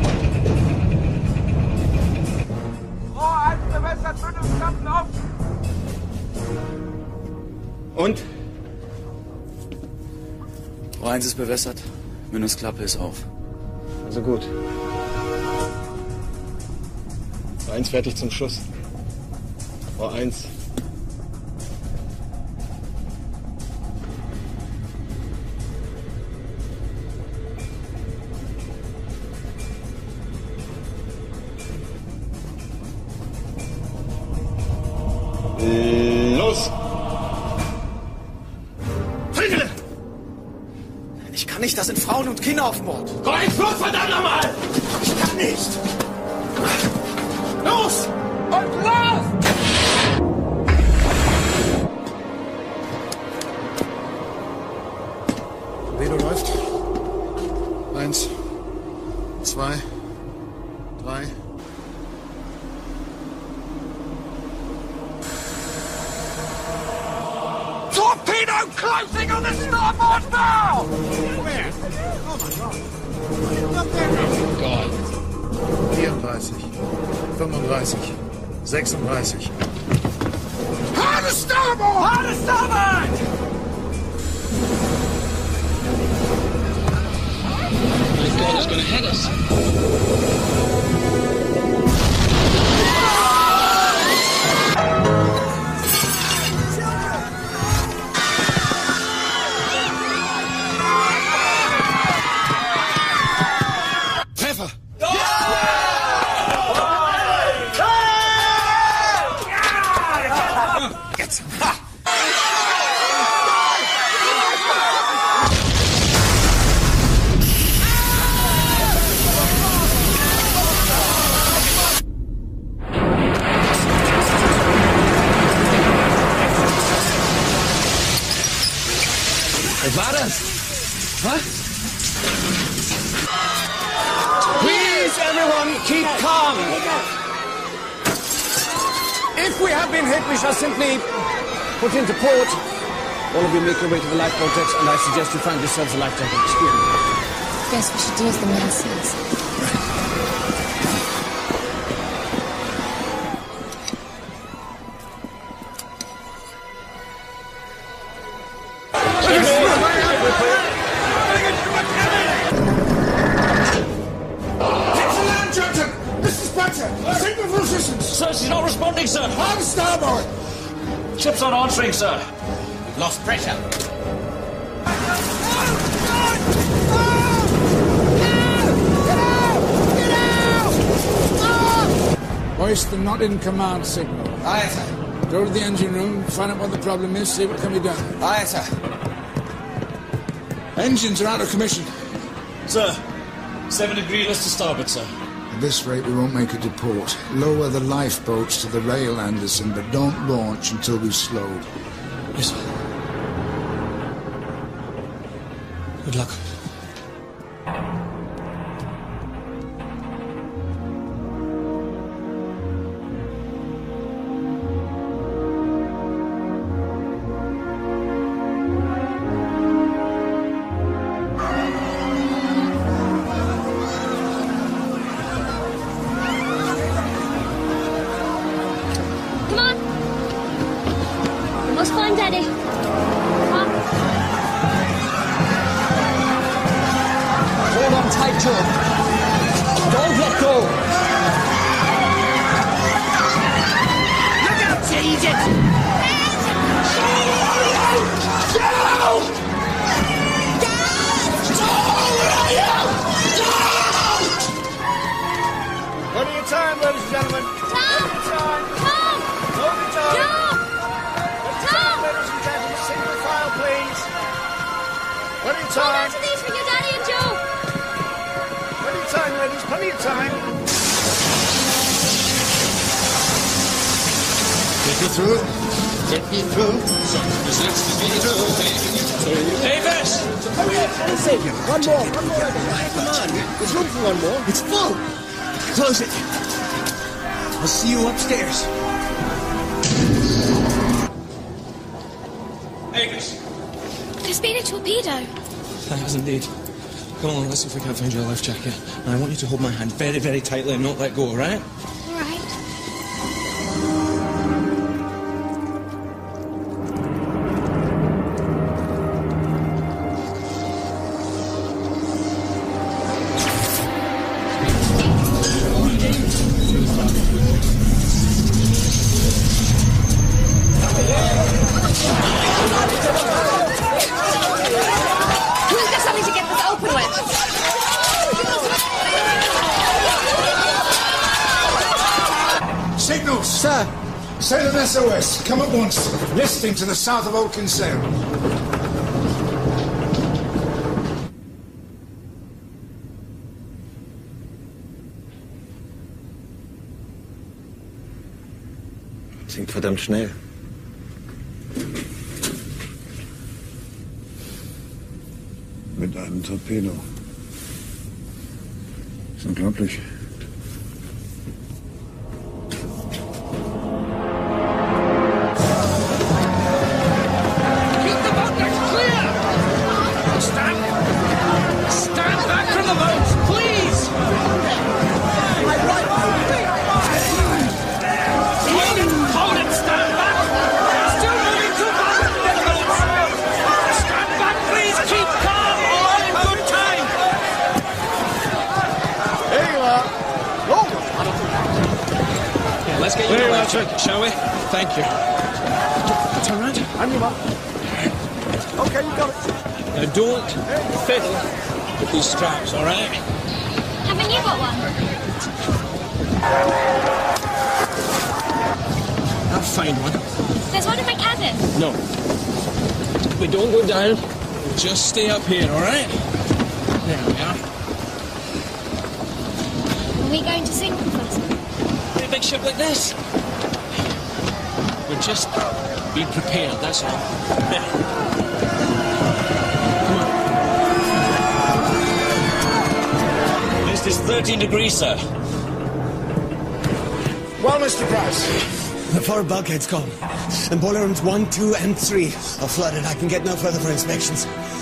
Rohr eins bewässern, Mündungsklappen öffnen! Und? Rohr eins ist bewässert, Mündungsklappe ist auf. Also gut. Rohr eins fertig zum Schuss. Rohr eins. Los! Vögele! Ich kann nicht, da sind Frauen und Kinder auf Bord. Rohr eins los, verdammt nochmal! Ich kann nicht! Los! Und los! Torpedo läuft. Eins, zwei, drei. Torpedo closing on the starboard bow! Where? Oh my God. God. vierunddreißig, fünfunddreißig, sechsunddreißig. Hard to starboard! Hard to starboard! My God, it's gonna hit us. Treffer! Jetzt! Was war das? Was? Please, everyone, keep calm. If we have been hit, we shall simply put into port. All of you make your way to the lifeboat decks, and I suggest you find yourselves a life jacket. Excuse me. Guess we should do as the man says. Sir, she's not responding, sir. On starboard! Ship's not answering, sir. We've lost pressure. Hoist the not in command signal. Aye, sir. Go to the engine room, find out what the problem is, see what can be done. Aye, sir. Engines are out of commission. Sir, seven degree list to starboard, sir. At this rate, we won't make it to port. Lower the lifeboats to the rail, Anderson, but don't launch until we've slowed. Yes, sir. Good luck. Come on. Almost fine, Daddy. Come on. Hold on tight, Joe. Don't let go. Look out, you idiot! Go! Plenty of Hold on time. to these for your daddy and Joe. Plenty of time, ladies. Plenty of time. Get me through. Get me through. Davis! One more, one more. Come on. There's room for one more. It's full. Close it. I'll see you upstairs. Davis! There's been a torpedo. There has indeed. Come on, let's see if we can't find your life jacket. And I want you to hold my hand very, very tightly and not let go, all right? All right. Who's got something to get this open with? Signals! Sir! Sail an S O S. Come at once. Listing to the south of Old Kinsale. Klingt verdammt schnell. Mit einem Torpedo. Ist unglaublich. Keep the boat decks clear! Stand! Stand back from the boats, please! Hold it! Hold it! Stand back! Still moving too fast with the boats! Stand back, please! Keep calm! All in good time! There you are. Oh! Yeah, let's get you Very a well, life jacket, shall we? Thank you. Turn around. I'm you up. Okay, you got it. Now don't fiddle with these straps, all right? Haven't you got one? I'll find one. There's one in my cabin. No. We don't go down. We just stay up here, all right? There we are. Are we going to sink with us? In a big ship like this. We're just being prepared, that's all. There. Come on. This is thirteen degrees, sir. Well, Mister Price. The four bulkheads gone. And boiler rooms one, two, and three are flooded. I can get no further for inspections.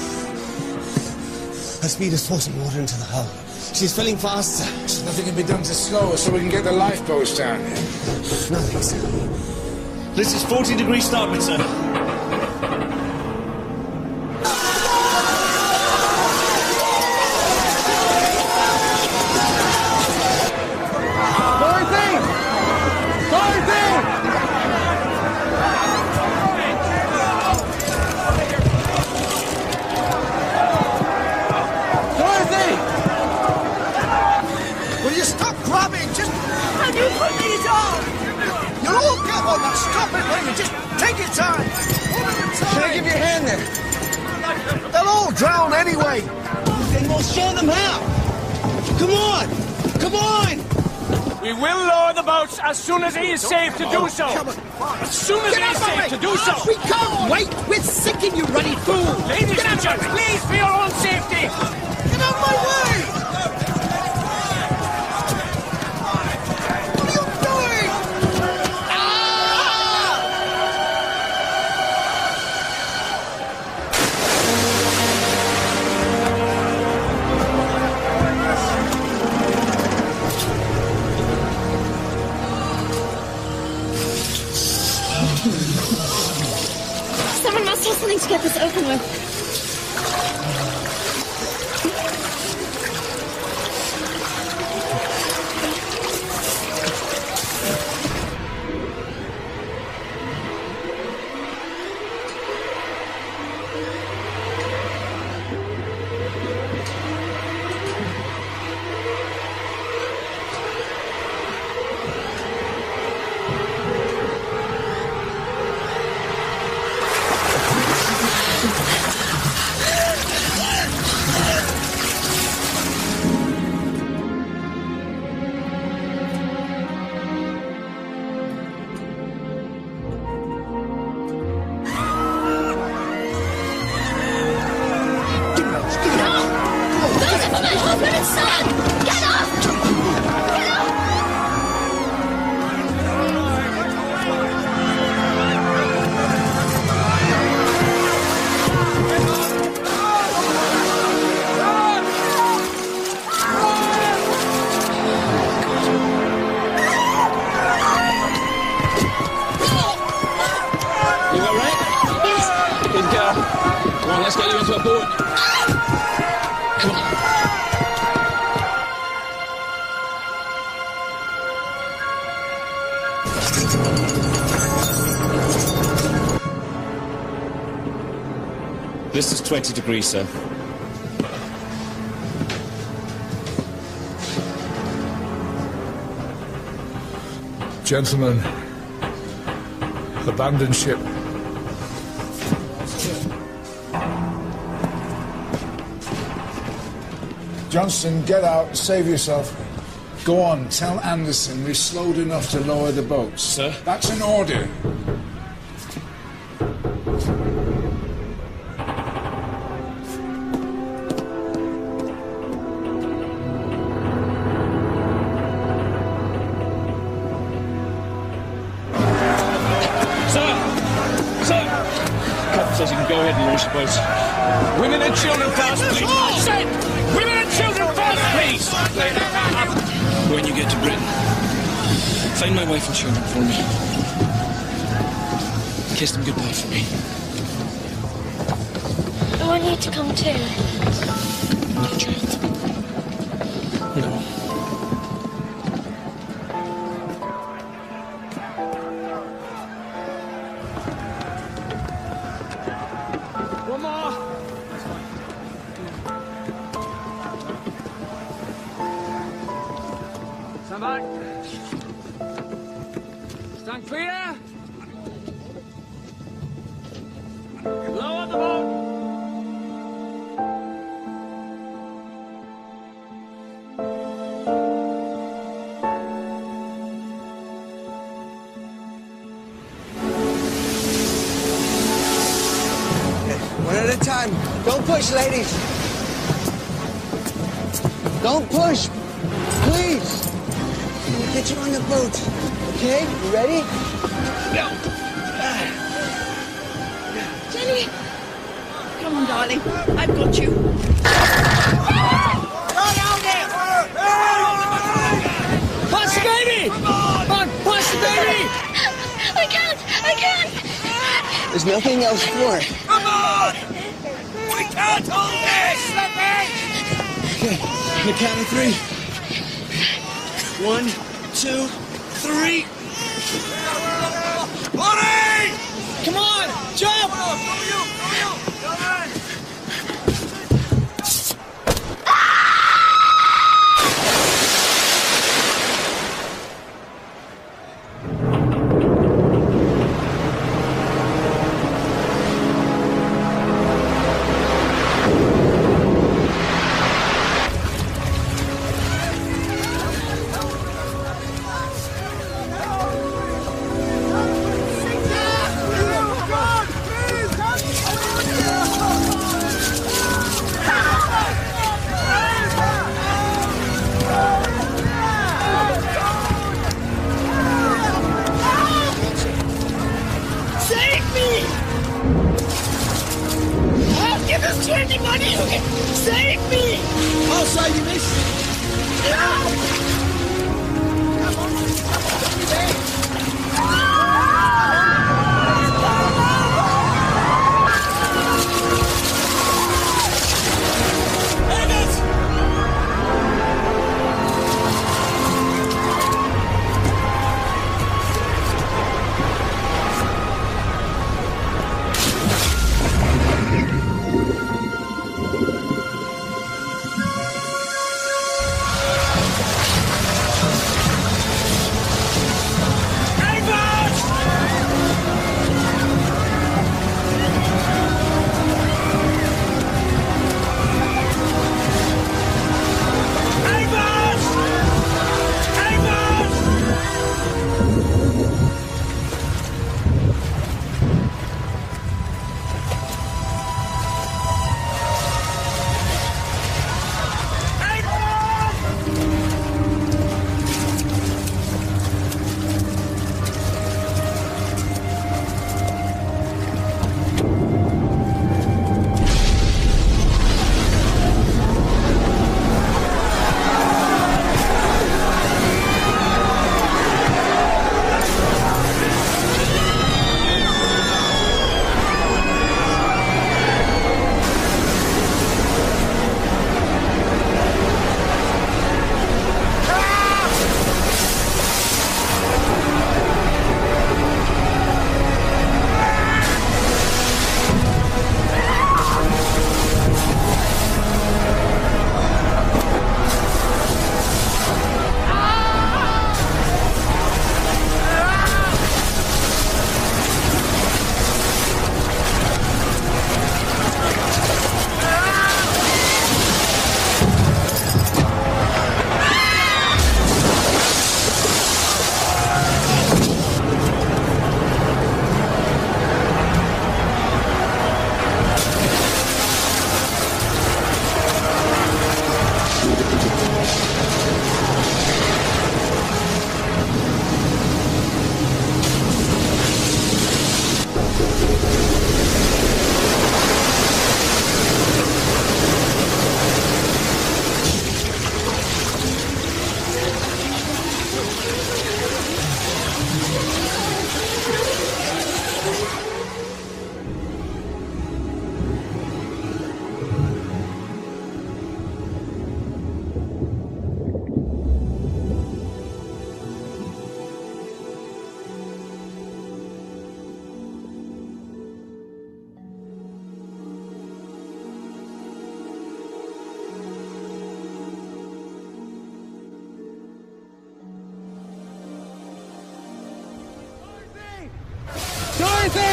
Her speed is forcing water into the hull. She's filling fast, sir. Nothing can be done to slow us so we can get the lifeboats down here. Nothing, sir. This is fourteen degrees starboard, sir. Dorothy! Dorothy! Dorothy! Will you stop crabbing? Just... Can you put these on? You'll all get one. Now stop it, will you? Just take your time. One at a time. Can I give you a hand there? They'll all drown anyway. Then we'll show them how. Come on! Come on! We will lower the boats as soon as it is safe to do so. As soon as it is safe to do so. We can't wait. We're sinking, you ruddy fool. Ladies and gentlemen, please, for your own safety. Get out of my way! What are you doing? Someone must have something to get this open with. Come on, let's get you into a boat. Come on. This is twenty degrees, sir. Gentlemen, abandon ship. Johnston, get out, save yourself. Go on, tell Anderson we've slowed enough to lower the boats. Sir? That's an order. Says you can go ahead and launch the boats. Women and children first, please. Oh, Said, women and children first, please. When you get to Britain, find my wife and children for me. Kiss them goodbye for me. I want you to come too. No, child. No. One more. Stand back. Stand clear. Lower the boat. One at a time. Don't push, ladies. Don't push. Please. We'll get you on the boat. Okay? You ready? No. Jenny! Come on, darling. I've got you. Go down there! Push the baby! Come on, push the baby! I can't! I can't! There's nothing else for it. Come on! We can't hold this! Okay, on the count of three. One, two, three. Hurry! Come on, jump! Save me! I'll give us twenty money! Save me! I'll save you, miss.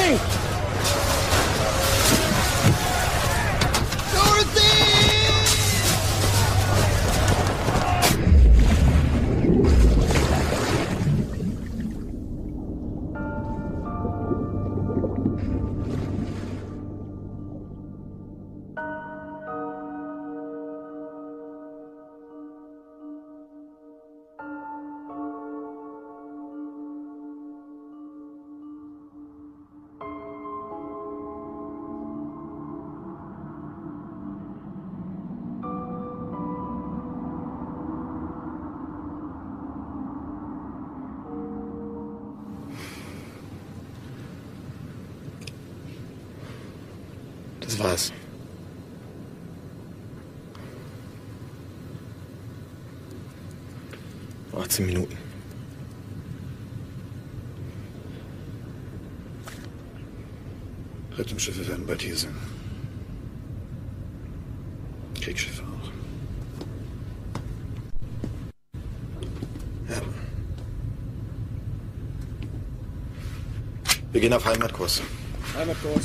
Dorothy! Das war's. achtzehn Minuten. Rettungsschiffe werden bald hier sein. Kriegsschiffe auch. Ja. Wir gehen auf Heimatkurs. Heimatkurs.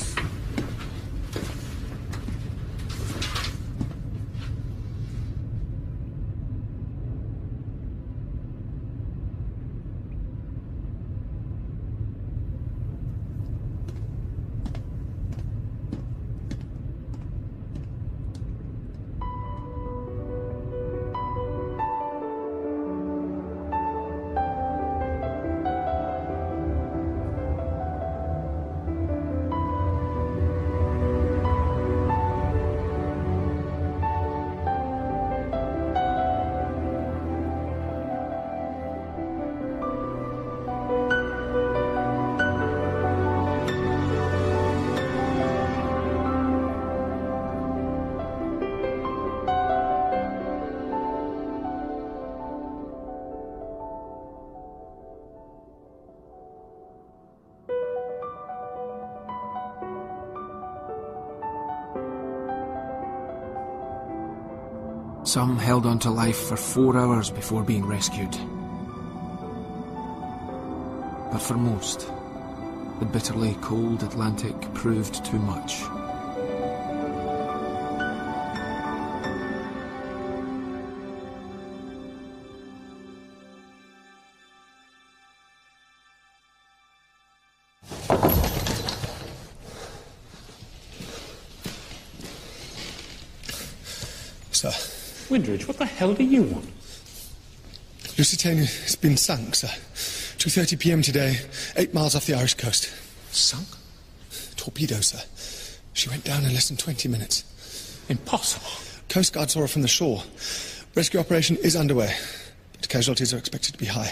Some held on to life for four hours before being rescued. But for most, the bitterly cold Atlantic proved too much. Sir. Windridge, what the hell do you want? Lusitania has been sunk, sir. two thirty p m today, eight miles off the Irish coast. Sunk? Torpedo, sir. She went down in less than twenty minutes. Impossible. Coast Guard saw her from the shore. Rescue operation is underway, but casualties are expected to be high.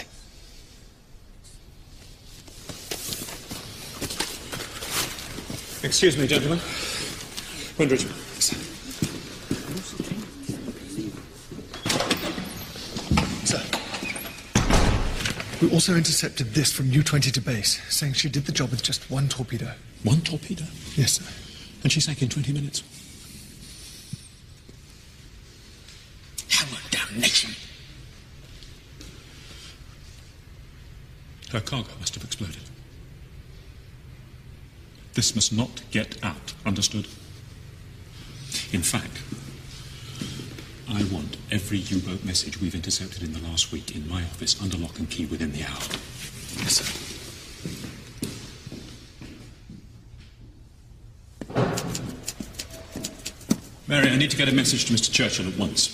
Excuse me, gentlemen. Windridge. We also intercepted this from U twenty to base, saying she did the job with just one torpedo. One torpedo? Yes, sir. And she sank in twenty minutes? Hell of damnation. Her cargo must have exploded. This must not get out, understood? In fact, I want every U-boat message we've intercepted in the last week in my office under lock and key within the hour. Yes, sir. Mary, I need to get a message to Mister Churchill at once.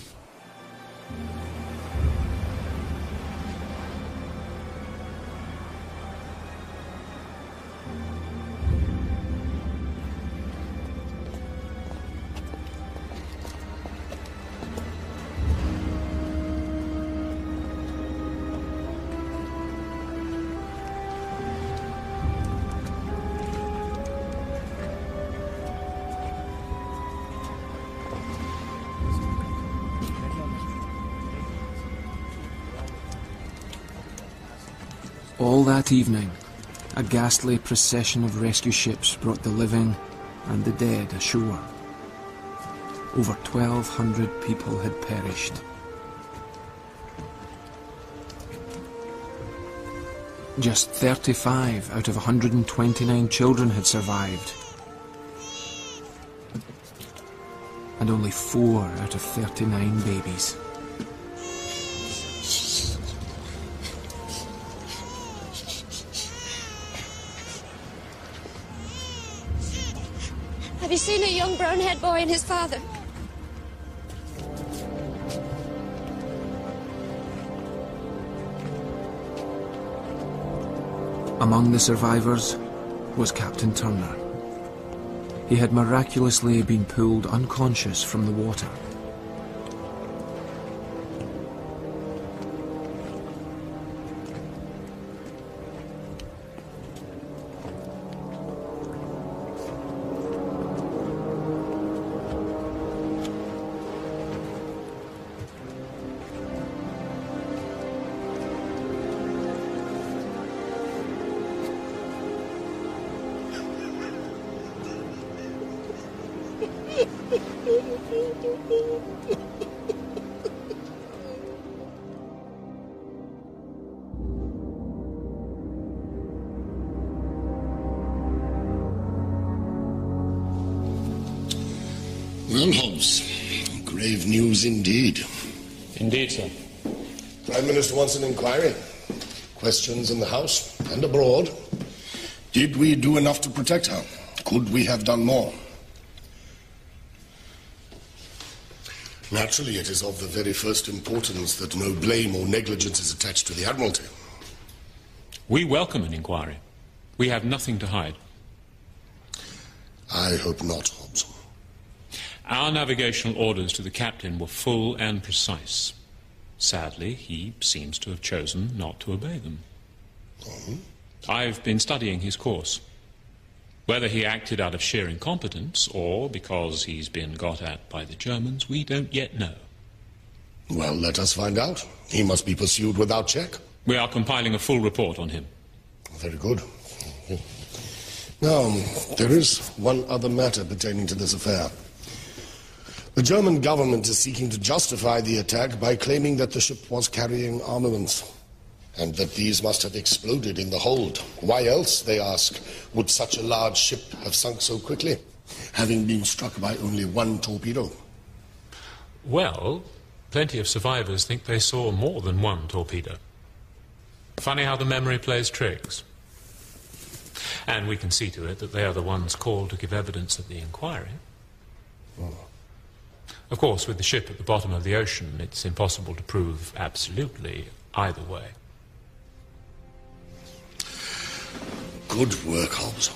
All that evening, a ghastly procession of rescue ships brought the living and the dead ashore. Over twelve hundred people had perished. Just thirty-five out of one hundred twenty-nine children had survived. And only four out of thirty-nine babies. Have you seen a young brown-haired boy and his father? Among the survivors was Captain Turner. He had miraculously been pulled unconscious from the water. Well, Hobbs, grave news indeed. Indeed, sir. Prime Minister wants an inquiry. Questions in the House and abroad. Did we do enough to protect her? Could we have done more? Naturally, it is of the very first importance that no blame or negligence is attached to the Admiralty. We welcome an inquiry. We have nothing to hide. I hope not, Hobbs. Our navigational orders to the captain were full and precise. Sadly, he seems to have chosen not to obey them. Oh? I've been studying his course. Whether he acted out of sheer incompetence or because he's been got at by the Germans, we don't yet know. Well, let us find out. He must be pursued without check. We are compiling a full report on him. Very good. Now, there is one other matter pertaining to this affair. The German government is seeking to justify the attack by claiming that the ship was carrying armaments, and that these must have exploded in the hold. Why else, they ask, would such a large ship have sunk so quickly, having been struck by only one torpedo? Well, plenty of survivors think they saw more than one torpedo. Funny how the memory plays tricks. And we can see to it that they are the ones called to give evidence at the inquiry. Oh. Of course, with the ship at the bottom of the ocean, it's impossible to prove absolutely either way. Good work, Hobbs.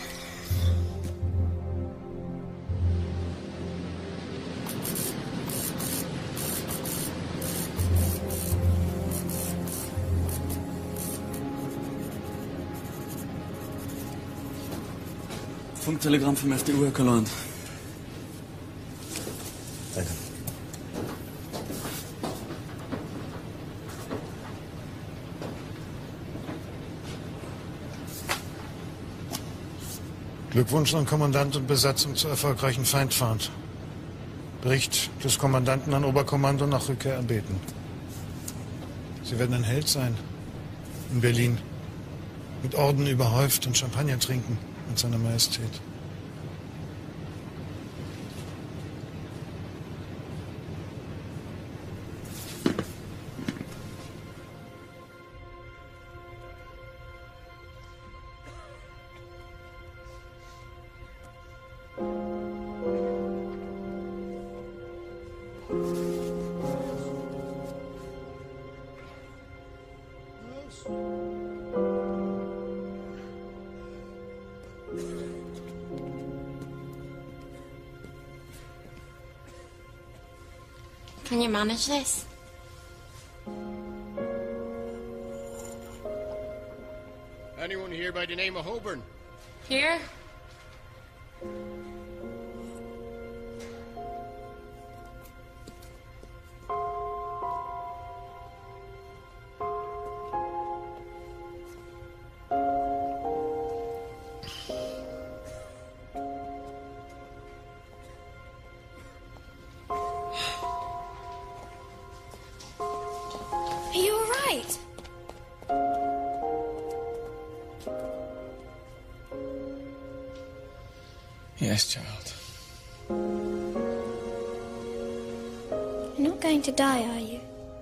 Funktelegramm vom F D U, Herr Kolland. Danke. Glückwunsch an Kommandant und Besatzung zur erfolgreichen Feindfahrt. Bericht des Kommandanten an Oberkommando nach Rückkehr erbeten. Sie werden ein Held sein. In Berlin. Mit Orden überhäuft und Champagner trinken mit seiner Majestät. Can you manage this? Anyone here by the name of Holborn? Here? Yes, child. You're not going to die, are you?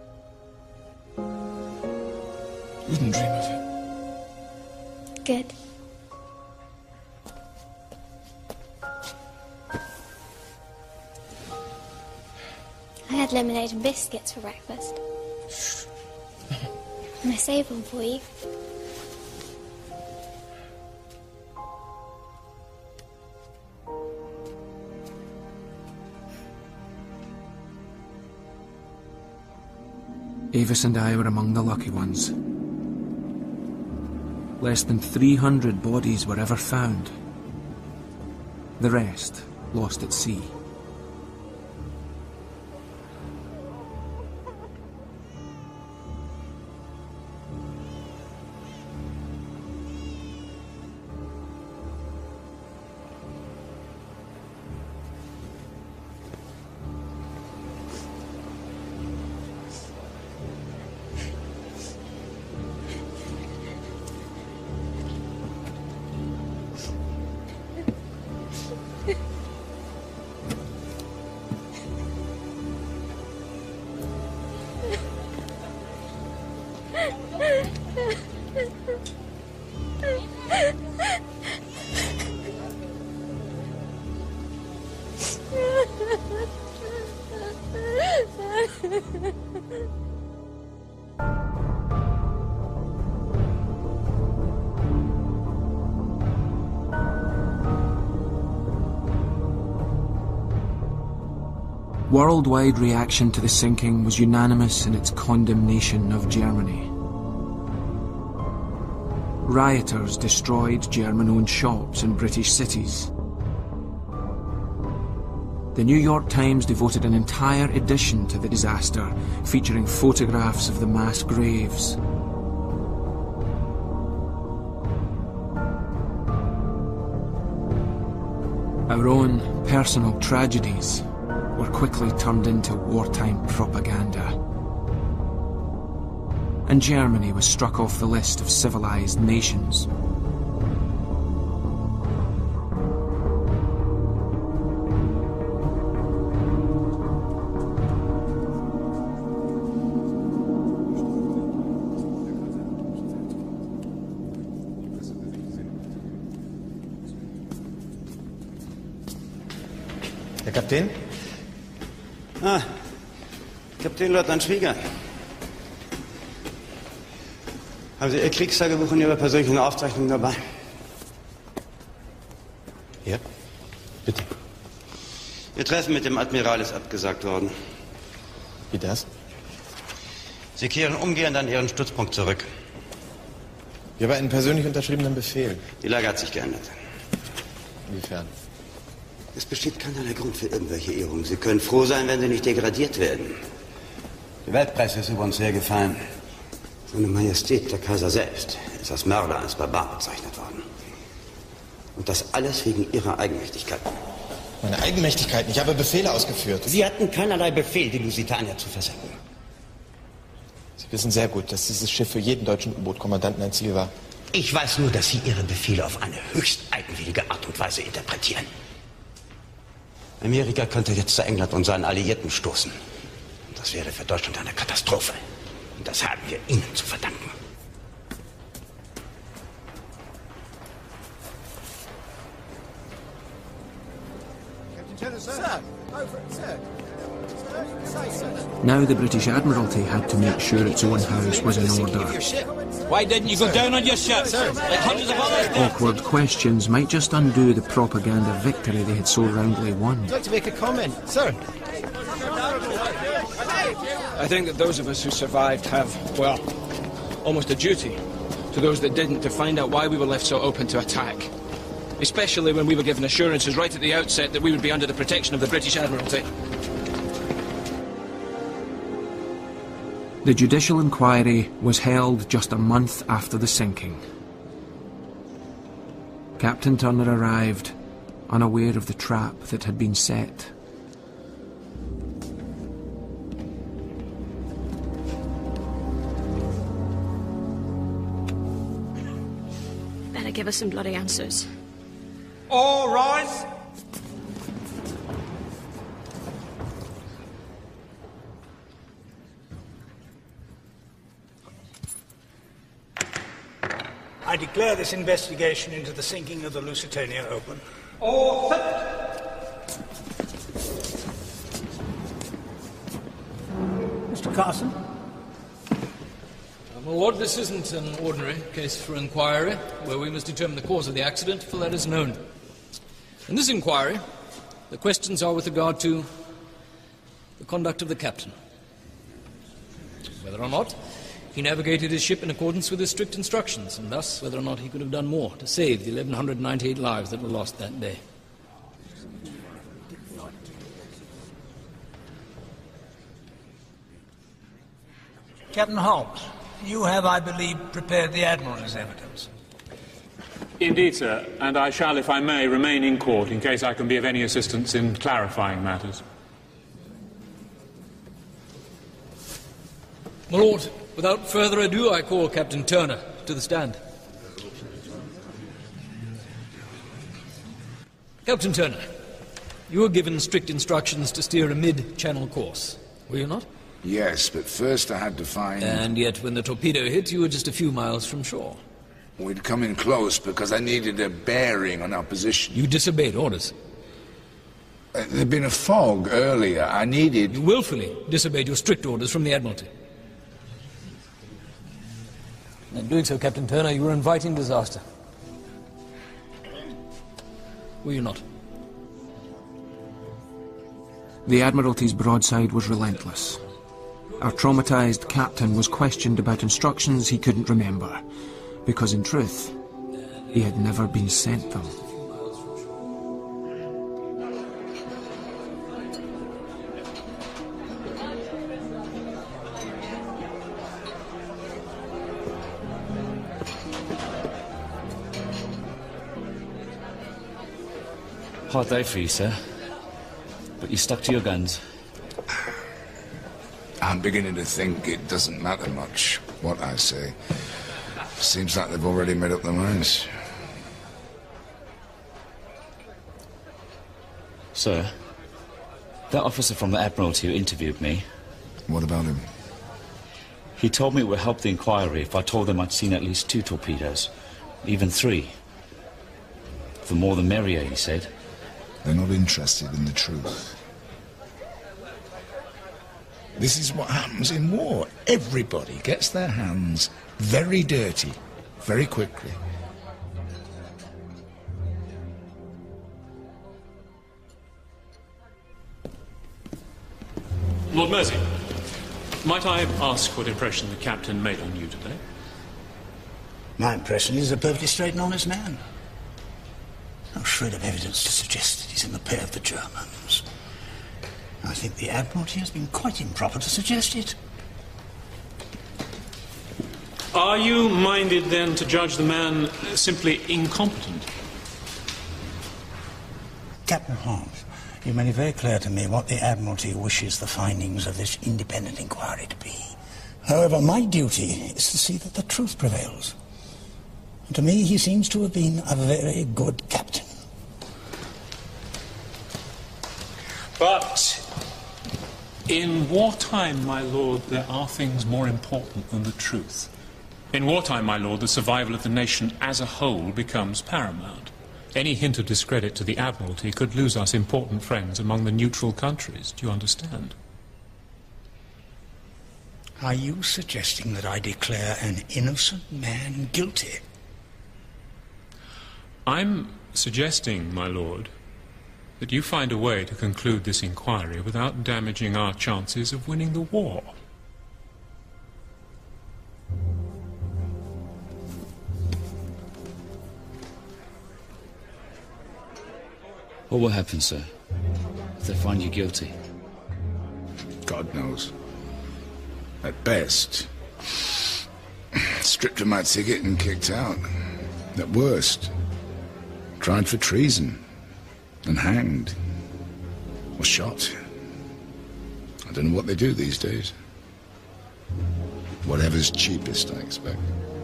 Wouldn't dream of it. Good. I had lemonade and biscuits for breakfast. And I saved one for you. Avis and I were among the lucky ones. Less than three hundred bodies were ever found. The rest lost at sea. Worldwide reaction to the sinking was unanimous in its condemnation of Germany. Rioters destroyed German-owned shops in British cities. The New York Times devoted an entire edition to the disaster, featuring photographs of the mass graves. Our own personal tragedies were quickly turned into wartime propaganda. And Germany was struck off the list of civilized nations. Herr Kapitän? Ah, Kapitänleutnant Schwieger. Haben Sie Ihr Kriegstagebuch und Ihre persönlichen Aufzeichnungen dabei? Ja, bitte. Ihr Treffen mit dem Admiral ist abgesagt worden. Wie das? Sie kehren umgehend an Ihren Stützpunkt zurück. Wir haben einen persönlich unterschriebenen Befehl. Die Lage hat sich geändert. Inwiefern? Es besteht keinerlei Grund für irgendwelche Ehrungen. Sie können froh sein, wenn Sie nicht degradiert werden. Die Weltpresse ist über uns sehr gefallen. Seine Majestät, der Kaiser selbst, ist als Mörder, als Barbar bezeichnet worden. Und das alles wegen Ihrer Eigenmächtigkeit. Meine Eigenmächtigkeit? Ich habe Befehle ausgeführt. Sie hatten keinerlei Befehl, die Lusitania zu versenken. Sie wissen sehr gut, dass dieses Schiff für jeden deutschen U-Boot-Kommandanten ein Ziel war. Ich weiß nur, dass Sie Ihre Befehle auf eine höchst eigenwillige Art und Weise interpretieren. Amerika könnte jetzt zu England und seinen Alliierten stoßen. Und das wäre für Deutschland eine Katastrophe. Und das haben wir Ihnen zu verdanken. Now the British Admiralty had to make sure its own house was in order. Why didn't you go down on your ship? Like hundreds of others did. Awkward questions might just undo the propaganda victory they had so roundly won. I'd like to make a comment, sir. I think that those of us who survived have, well, almost a duty to those that didn't to find out why we were left so open to attack. Especially when we were given assurances right at the outset that we would be under the protection of the British Admiralty. The judicial inquiry was held just a month after the sinking. Captain Turner arrived, unaware of the trap that had been set. Better give us some bloody answers. All rise. I declare this investigation into the sinking of the Lusitania open. All set. Mister Carson? My lord, this isn't an ordinary case for inquiry, where we must determine the cause of the accident, for that is known. In this inquiry, the questions are with regard to the conduct of the captain. Whether or not he navigated his ship in accordance with his strict instructions, and thus whether or not he could have done more to save the eleven ninety-eight lives that were lost that day. Captain Holmes, you have, I believe, prepared the Admiral's evidence. Indeed, sir, and I shall, if I may, remain in court in case I can be of any assistance in clarifying matters. My lord, without further ado, I call Captain Turner to the stand. Captain Turner, you were given strict instructions to steer a mid-channel course, were you not? Yes, but first I had to find... And yet when the torpedo hit, you were just a few miles from shore. We'd come in close because I needed a bearing on our position. You disobeyed orders? Uh, there'd been a fog earlier. I needed... You willfully disobeyed your strict orders from the Admiralty. In doing so, Captain Turner, you were inviting disaster. Were you not? The Admiralty's broadside was relentless. Our traumatized captain was questioned about instructions he couldn't remember, because in truth, he had never been sent them. Hard day for you, sir. But you stuck to your guns. I'm beginning to think it doesn't matter much what I say. Seems like they've already made up their minds. Sir, that officer from the Admiralty who interviewed me... What about him? He told me it would help the inquiry if I told them I'd seen at least two torpedoes. Even three. The more the merrier, he said. They're not interested in the truth. This is what happens in war. Everybody gets their hands very dirty, very quickly. Lord Mersey, might I ask what impression the captain made on you today? My impression is a perfectly straight and honest man. No shred of evidence to suggest that he's in the pay of the Germans. I think the Admiralty has been quite improper to suggest it. Are you minded, then, to judge the man simply incompetent? Captain Holmes, you made it very clear to me what the Admiralty wishes the findings of this independent inquiry to be. However, my duty is to see that the truth prevails. And to me, he seems to have been a very good captain. But in wartime, my lord, there are things more important than the truth. In wartime, my lord, the survival of the nation as a whole becomes paramount. Any hint of discredit to the Admiralty could lose us important friends among the neutral countries. Do you understand? Are you suggesting that I declare an innocent man guilty? I'm suggesting, my lord, that you find a way to conclude this inquiry without damaging our chances of winning the war. What will happen, sir, if they find you guilty? God knows. At best, stripped of my ticket and kicked out. At worst, tried for treason and hanged or shot. I don't know what they do these days. Whatever's cheapest, I expect.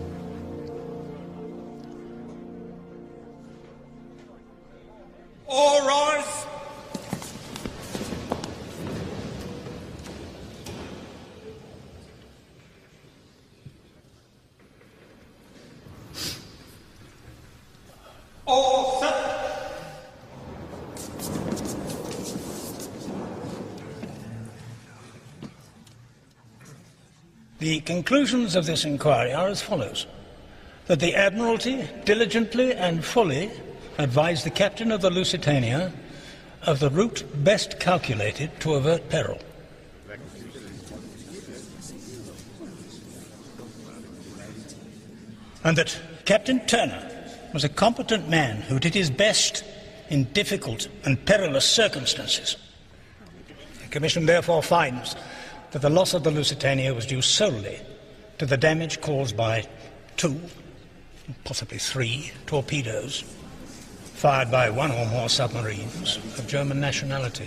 All rise! The conclusions of this inquiry are as follows. That the Admiralty diligently and fully advised the captain of the Lusitania of the route best calculated to avert peril. And that Captain Turner was a competent man who did his best in difficult and perilous circumstances. The Commission therefore finds that the loss of the Lusitania was due solely to the damage caused by two, possibly three, torpedoes fired by one or more submarines of German nationality.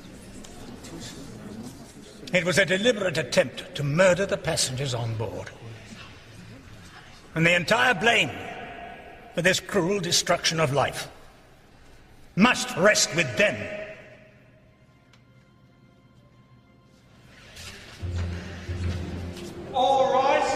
It was a deliberate attempt to murder the passengers on board. And the entire blame for this cruel destruction of life must rest with them. All rise.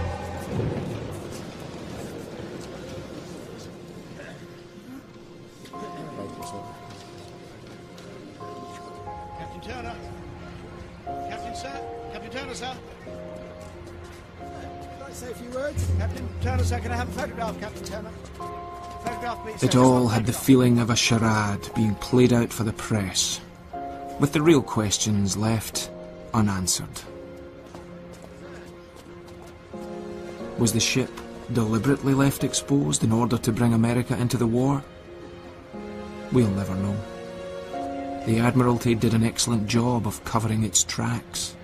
Captain Turner. Captain, sir. Captain Turner, sir. Can I say a few words? Captain Turner, sir, can I have a photograph, Captain Turner? Photograph, please. It all had the feeling of a charade being played out for the press, with the real questions left unanswered. Was the ship deliberately left exposed in order to bring America into the war? We'll never know. The Admiralty did an excellent job of covering its tracks.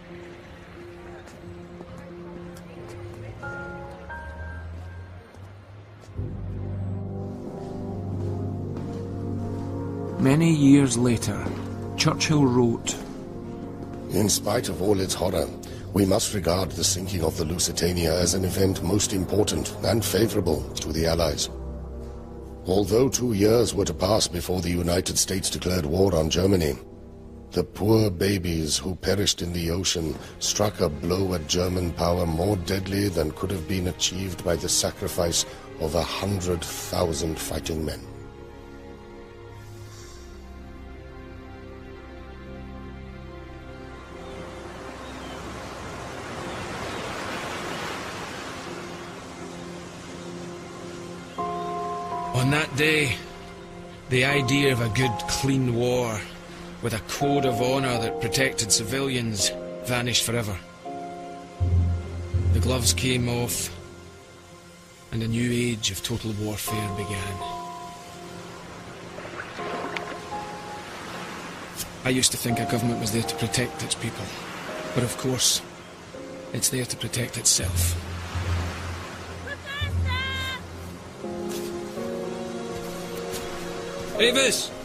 Many years later, Churchill wrote, "In spite of all its horror, we must regard the sinking of the Lusitania as an event most important and favorable to the Allies. Although two years were to pass before the United States declared war on Germany, the poor babies who perished in the ocean struck a blow at German power more deadly than could have been achieved by the sacrifice of a hundred thousand fighting men." On that day, the idea of a good, clean war, with a code of honour that protected civilians, vanished forever. The gloves came off, and a new age of total warfare began. I used to think a government was there to protect its people, but of course, it's there to protect itself. Avis!